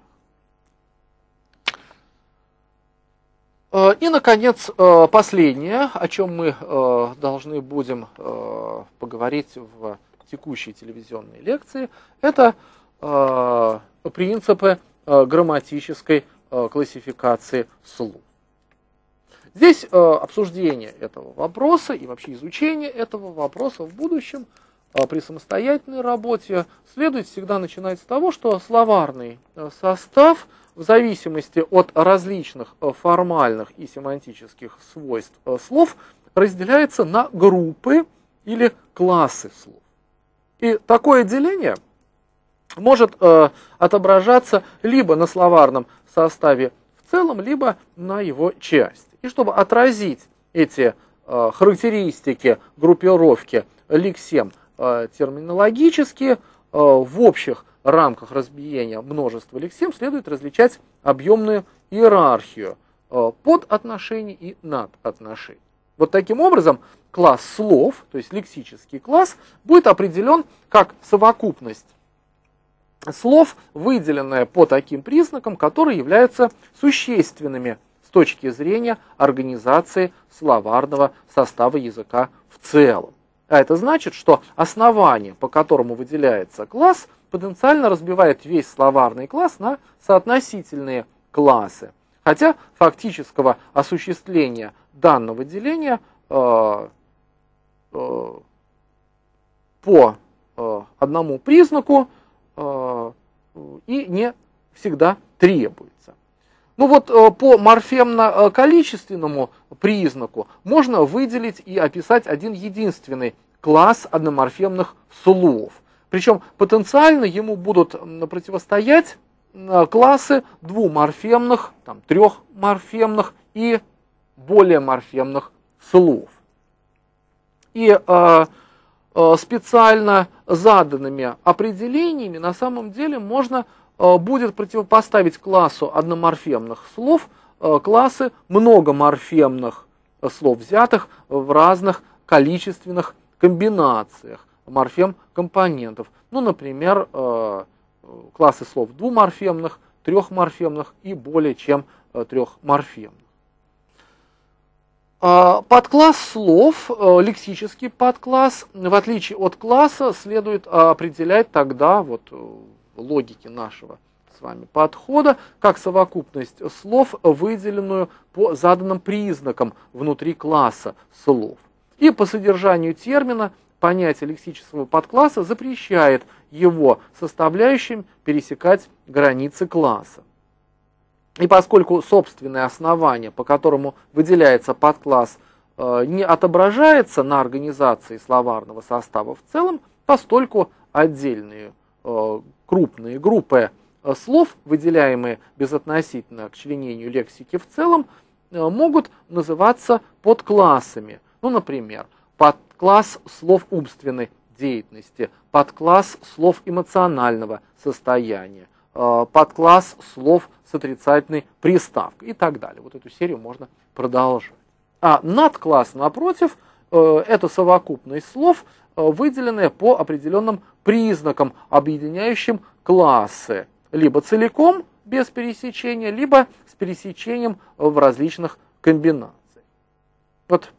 И, наконец, последнее, о чем мы должны будем поговорить в текущей телевизионной лекции, это принципы грамматической классификации слов. Здесь обсуждение этого вопроса и вообще изучение этого вопроса в будущем при самостоятельной работе следует всегда начинать с того, что словарный состав в зависимости от различных формальных и семантических свойств слов разделяется на группы или классы слов. И такое деление может отображаться либо на словарном составе в целом, либо на его части. И чтобы отразить эти характеристики группировки лексем терминологически, в общих рамках разбиения множества лексем следует различать объемную иерархию подотношений и надотношений. Вот таким образом класс слов, то есть лексический класс, будет определен как совокупность слов, выделенная по таким признакам, которые являются существенными с точки зрения организации словарного состава языка в целом. А это значит, что основание, по которому выделяется класс, потенциально разбивает весь словарный класс на соотносительные классы. Хотя фактического осуществления данного деления по одному признаку и не всегда требуется. Ну вот по морфемно-количественному признаку можно выделить и описать один единственный класс одноморфемных слов. Причем потенциально ему будут противостоять классы двуморфемных, трехморфемных и более морфемных слов. И специально заданными определениями на самом деле можно будет противопоставить классу одноморфемных слов классы многоморфемных слов, взятых в разных количественных комбинациях морфем-компонентов. Ну, например, классы слов двуморфемных, трехморфемных и более чем трехморфемных. Подкласс слов, лексический подкласс, в отличие от класса, следует определять тогда, вот в логике нашего с вами подхода, как совокупность слов, выделенную по заданным признакам внутри класса слов. И по содержанию термина понятие лексического подкласса запрещает его составляющим пересекать границы класса. И поскольку собственное основание, по которому выделяется подкласс, не отображается на организации словарного состава в целом, постольку отдельные крупные группы слов, выделяемые безотносительно к членению лексики в целом, могут называться подклассами. Ну, например, подкласс слов умственной деятельности, подкласс слов эмоционального состояния, подкласс слов с отрицательной приставкой и так далее. Вот эту серию можно продолжать. А надкласс, напротив, это совокупность слов, выделенная по определенным признакам, объединяющим классы, либо целиком, без пересечения, либо с пересечением в различных комбинациях. Вот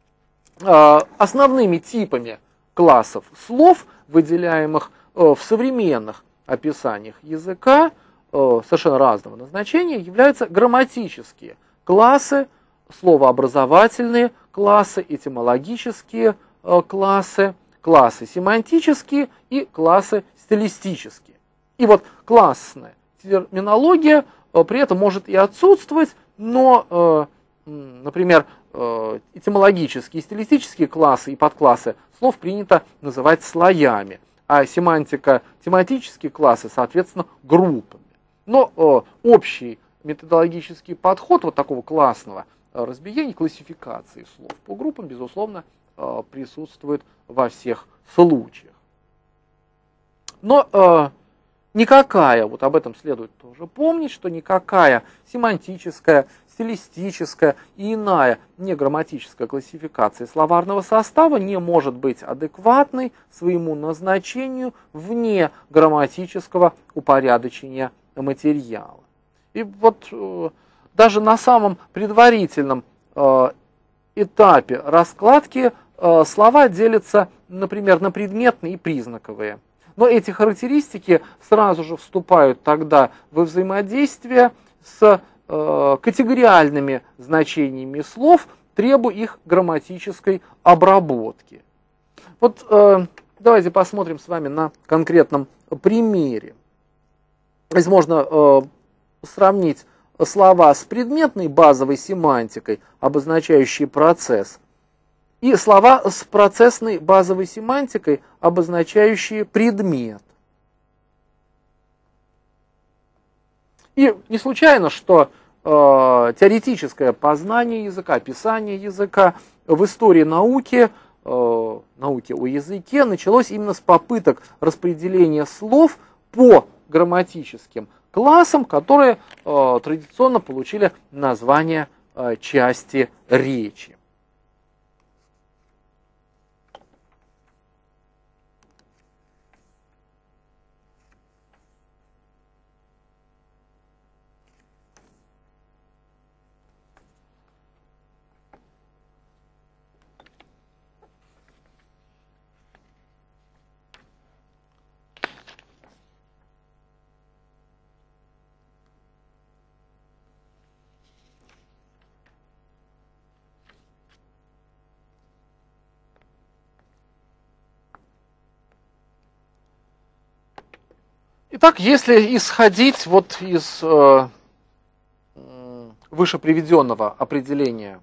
основными типами классов слов, выделяемых в современных описаниях языка, совершенно разного назначения, являются грамматические классы, словообразовательные классы, этимологические классы, классы семантические и классы стилистические. И вот классная терминология при этом может и отсутствовать, но, например, этимологические и стилистические классы и подклассы слов принято называть слоями, а семантико-тематические классы, соответственно, группами. Но общий методологический подход вот такого классного разбиения, классификации слов по группам, безусловно, присутствует во всех случаях. Но никакая, вот об этом следует тоже помнить, что никакая семантическая, стилистическая и иная неграмматическая классификация словарного состава не может быть адекватной своему назначению вне грамматического упорядочения материала. И вот даже на самом предварительном этапе раскладки слова делятся, например, на предметные и признаковые. Но эти характеристики сразу же вступают тогда во взаимодействие с категориальными значениями слов, требуя их грамматической обработки. Вот давайте посмотрим с вами на конкретном примере. Здесь можно сравнить слова с предметной базовой семантикой, обозначающие процесс, и слова с процессной базовой семантикой, обозначающие предмет. И не случайно, что теоретическое познание языка, описание языка в истории науки, науки о языке началось именно с попыток распределения слов по грамматическим классам, которые традиционно получили название части речи. Итак, если исходить вот из выше приведенного определения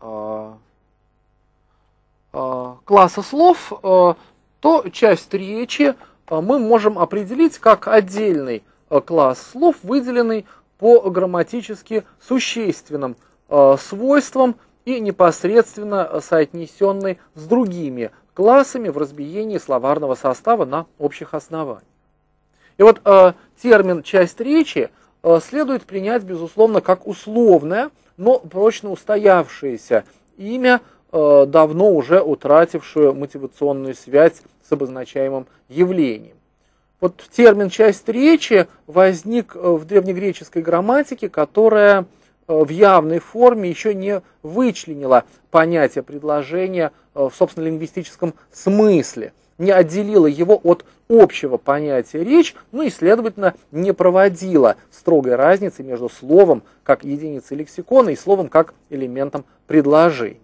класса слов, то часть речи мы можем определить как отдельный класс слов, выделенный по грамматически существенным свойствам и непосредственно соотнесенный с другими классами в разбиении словарного состава на общих основаниях. И вот термин «часть речи» следует принять, безусловно, как условное, но прочно устоявшееся имя, давно уже утратившую мотивационную связь с обозначаемым явлением. Вот термин «часть речи» возник в древнегреческой грамматике, которая в явной форме еще не вычленила понятие предложения в собственно лингвистическом смысле, не отделила его от общего понятия речь, ну и, следовательно, не проводила строгой разницы между словом как единицей лексикона и словом как элементом предложения.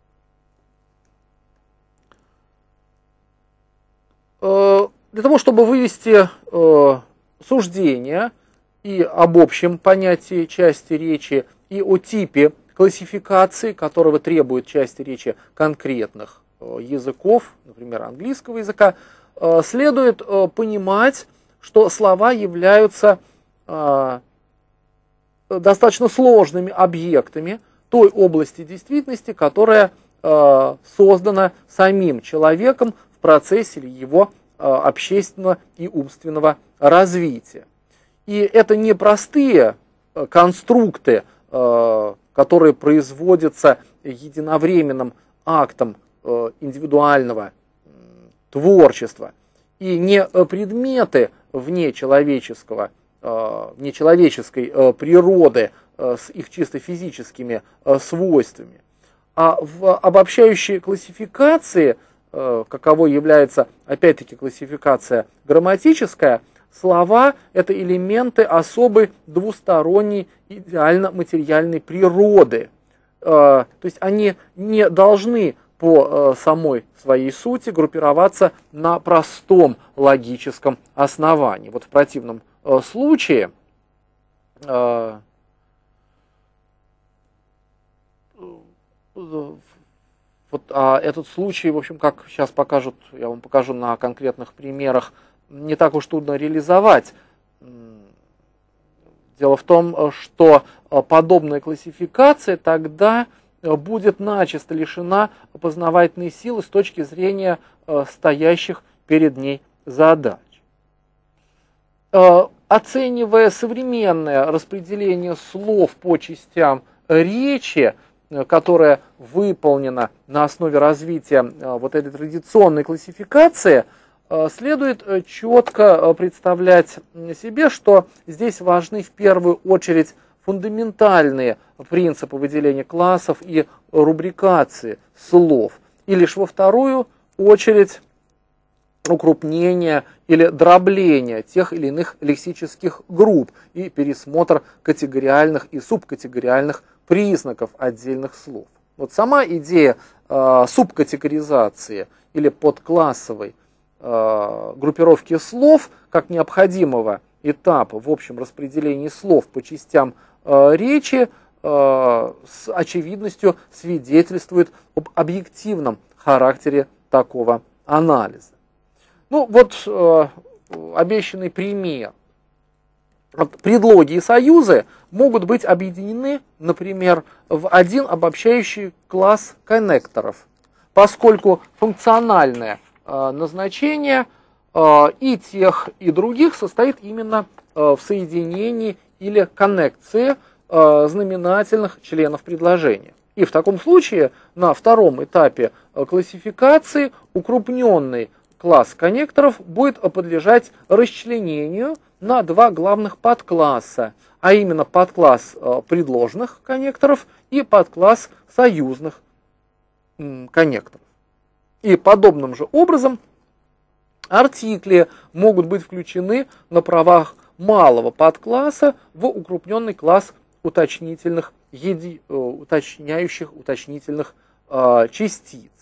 Для того, чтобы вывести суждение и об общем понятии части речи, и о типе классификации, которого требует части речи конкретных языков, например, английского языка, следует понимать, что слова являются достаточно сложными объектами той области действительности, которая создана самим человеком в процессе его общественного и умственного развития. И это не простые конструкты, которые производятся единовременным актом индивидуального творчества, и не предметы внечеловеческой природы с их чисто физическими свойствами, а в обобщающей классификации, каковой является, опять-таки, классификация грамматическая, слова – это элементы особой двусторонней идеально-материальной природы. То есть они не должны по самой своей сути группироваться на простом логическом основании. Вот в противном случае этот случай, в общем, как сейчас покажут, я вам покажу на конкретных примерах, не так уж трудно реализовать. Дело в том, что подобная классификация тогда будет начисто лишена познавательной силы с точки зрения стоящих перед ней задач. Оценивая современное распределение слов по частям речи, которое выполнено на основе развития вот этой традиционной классификации, следует четко представлять себе, что здесь важны в первую очередь фундаментальные принципы выделения классов и рубрикации слов, и лишь во вторую очередь укрупнение или дробление тех или иных лексических групп и пересмотр категориальных и субкатегориальных признаков отдельных слов. Вот сама идея субкатегоризации или подклассовой группировки слов как необходимого этапа в общем распределении слов по частям речи с очевидностью свидетельствует об объективном характере такого анализа. Ну вот обещанный пример. Предлоги и союзы могут быть объединены, например, в один обобщающий класс коннекторов, поскольку функциональное назначение и тех, и других состоит именно в соединении или коннекции знаменательных членов предложения. И в таком случае на втором этапе классификации укрупненный класс коннекторов будет подлежать расчленению на два главных подкласса, а именно подкласс предложных коннекторов и подкласс союзных коннекторов. И подобным же образом артикли могут быть включены на правах малого подкласса в укрупненный класс уточняющих уточнительных частиц.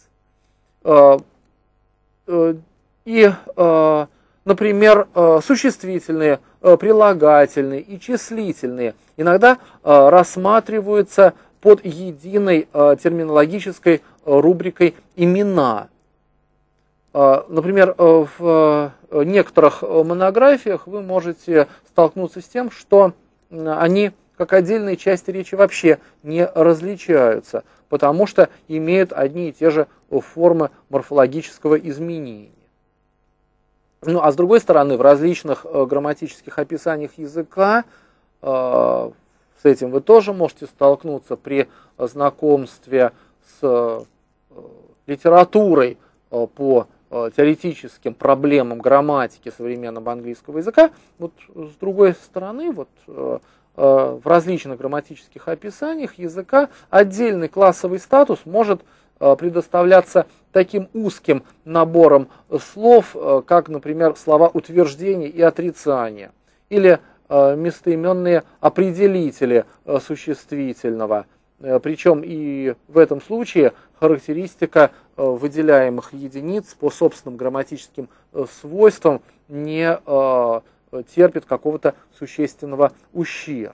И, например, существительные, прилагательные и числительные иногда рассматриваются под единой терминологической рубрикой «имена». Например, в некоторых монографиях вы можете столкнуться с тем, что они как отдельные части речи вообще не различаются, потому что имеют одни и те же формы морфологического изменения. Ну, а с другой стороны, в различных грамматических описаниях языка с этим вы тоже можете столкнуться при знакомстве с литературой по теоретическим проблемам грамматики современного английского языка. Вот с другой стороны, вот в различных грамматических описаниях языка отдельный классовый статус может предоставляться таким узким набором слов, как, например, слова утверждения и отрицания, или местоименные определители существительного. Причем и в этом случае характеристика выделяемых единиц по собственным грамматическим свойствам не терпит какого-то существенного ущерба.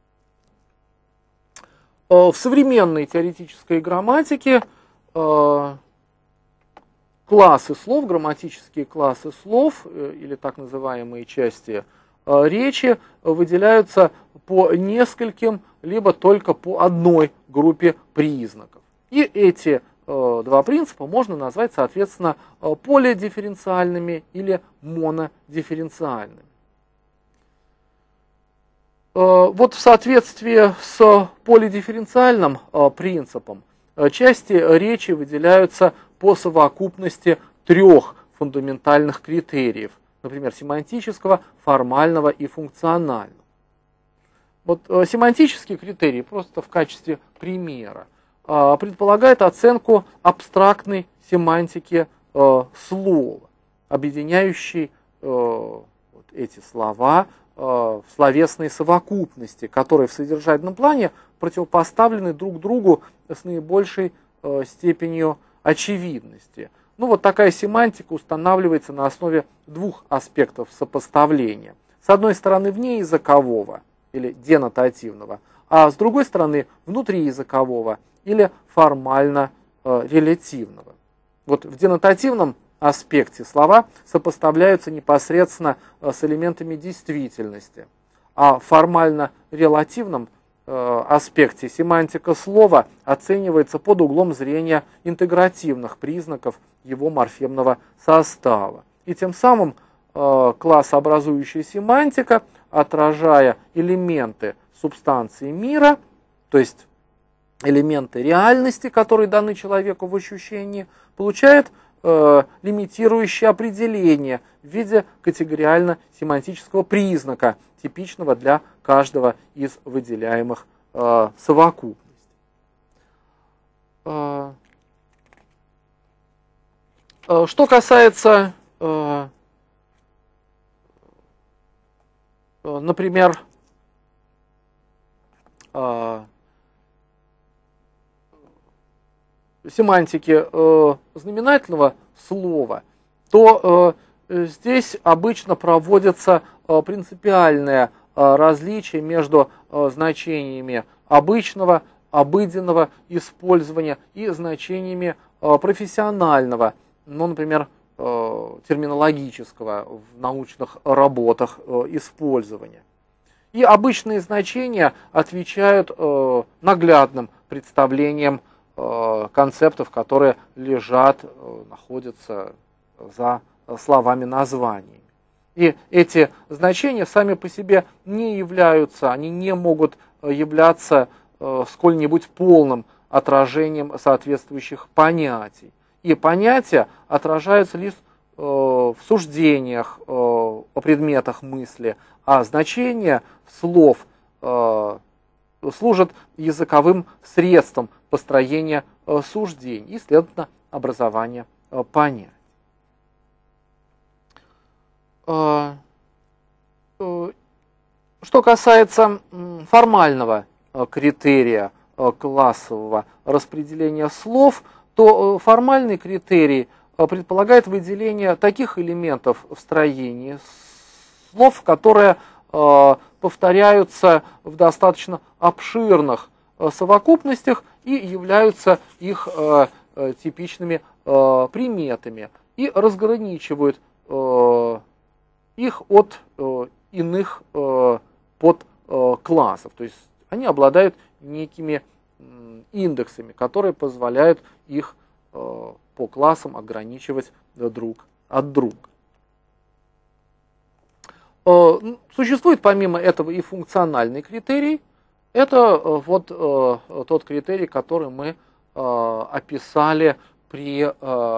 В современной теоретической грамматике классы слов, грамматические классы слов или так называемые части речи выделяются по нескольким, либо только по одной группе признаков. И эти два принципа можно назвать, соответственно, полидифференциальными или монодифференциальными. Вот в соответствии с полидифференциальным принципом части речи выделяются по совокупности трех фундаментальных критериев, например, семантического, формального и функционального. Вот семантический критерий, просто в качестве примера, предполагает оценку абстрактной семантики слова, объединяющей эти слова в словесной совокупности, которые в содержательном плане противопоставлены друг другу с наибольшей степенью очевидности. Ну вот такая семантика устанавливается на основе двух аспектов сопоставления. С одной стороны внеязыкового или денотативного, а с другой стороны внутриязыкового или формально-релятивного. Вот в денотативном аспекте слова сопоставляются непосредственно с элементами действительности, а в формально-релативном аспекте семантика слова оценивается под углом зрения интегративных признаков его морфемного состава. И тем самым классообразующая семантика, отражая элементы субстанции мира, то есть элементы реальности, которые даны человеку в ощущении, получает лимитирующее определение в виде категориально-семантического признака, типичного для каждого из выделяемых совокупностей. Что касается, например, семантики знаменательного слова, то здесь обычно проводится принципиальное различие между значениями обычного, обыденного использования и значениями профессионального, ну, например, терминологического в научных работах использования. И обычные значения отвечают наглядным представлениям концептов, которые лежат, находятся за словами-названиями. И эти значения сами по себе не являются, они не могут являться сколь-нибудь полным отражением соответствующих понятий. И понятия отражаются лишь в суждениях о предметах мысли, а значения слов служат языковым средством построения суждений и, следовательно, образования понятий. Что касается формального критерия классового распределения слов, то формальный критерий предполагает выделение таких элементов в строении слов, которые повторяются в достаточно обширных совокупностях и являются их типичными приметами и разграничивают их от иных подклассов. То есть они обладают некими индексами, которые позволяют их по классам ограничивать друг от друга. Существует помимо этого и функциональный критерий. Это вот тот критерий, который мы описали при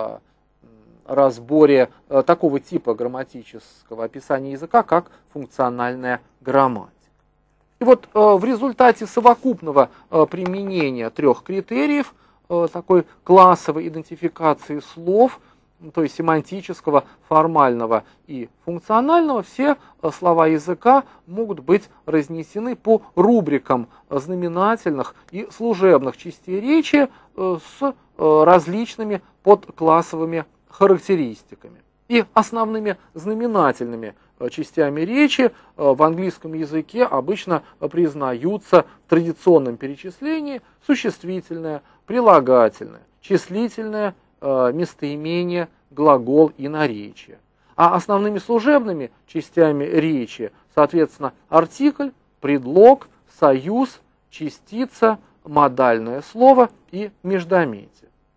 разборе такого типа грамматического описания языка, как функциональная грамматика. И вот в результате совокупного применения трех критериев, такой классовой идентификации слов, то есть семантического, формального и функционального, все слова языка могут быть разнесены по рубрикам знаменательных и служебных частей речи с различными подклассовыми характеристиками. И основными знаменательными частями речи в английском языке обычно признаются в традиционном перечислении существительное, прилагательное, числительное, местоимение, глагол и наречие. А основными служебными частями речи, соответственно, артикль, предлог, союз, частица, модальное слово и междометие.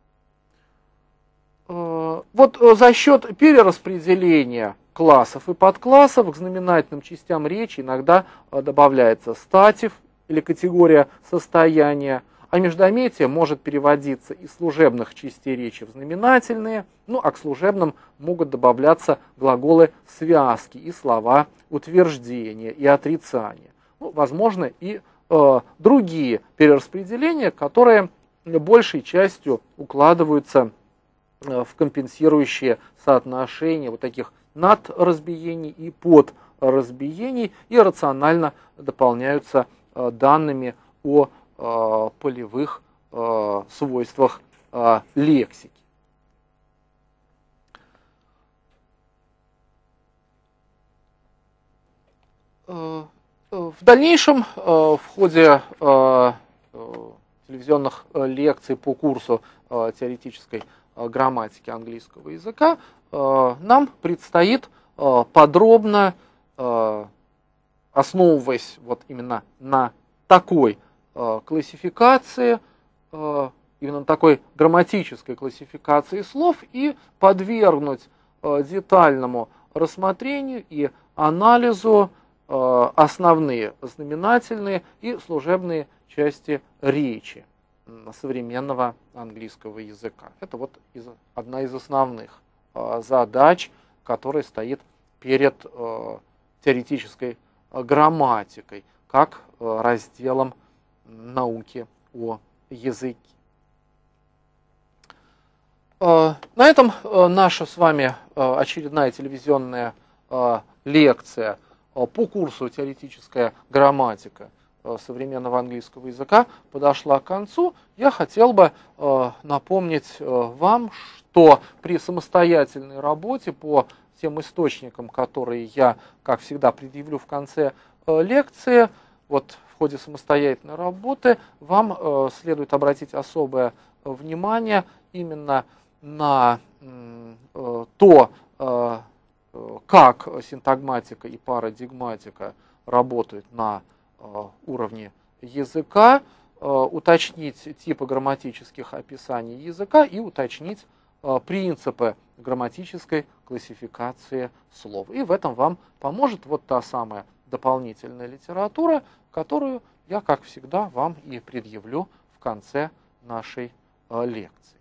Вот за счет перераспределения классов и подклассов к знаменательным частям речи иногда добавляется статив или категория состояния, а междометие может переводиться из служебных частей речи в знаменательные, ну а к служебным могут добавляться глаголы связки и слова утверждения и отрицания. Ну, возможно, и другие перераспределения, которые большей частью укладываются в компенсирующие соотношения вот таких надразбиений и подразбиений и рационально дополняются данными о полевых свойствах лексики. В дальнейшем в ходе телевизионных лекций по курсу теоретической грамматики английского языка нам предстоит подробно, основываясь вот именно на такой классификации, именно такой грамматической классификации слов, и подвергнуть детальному рассмотрению и анализу основные знаменательные и служебные части речи современного английского языка. Это вот одна из основных задач, которая стоит перед теоретической грамматикой, как разделом науки о языке. На этом наша с вами очередная телевизионная лекция по курсу «Теоретическая грамматика современного английского языка» подошла к концу. Я хотел бы напомнить вам, что при самостоятельной работе по тем источникам, которые я, как всегда, предъявлю в конце лекции, вот в ходе самостоятельной работы вам следует обратить особое внимание именно на то, как синтагматика и парадигматика работают на уровне языка, уточнить типы грамматических описаний языка и уточнить принципы грамматической классификации слов. И в этом вам поможет вот та самая дополнительная литература, которую я, как всегда, вам и предъявлю в конце нашей лекции.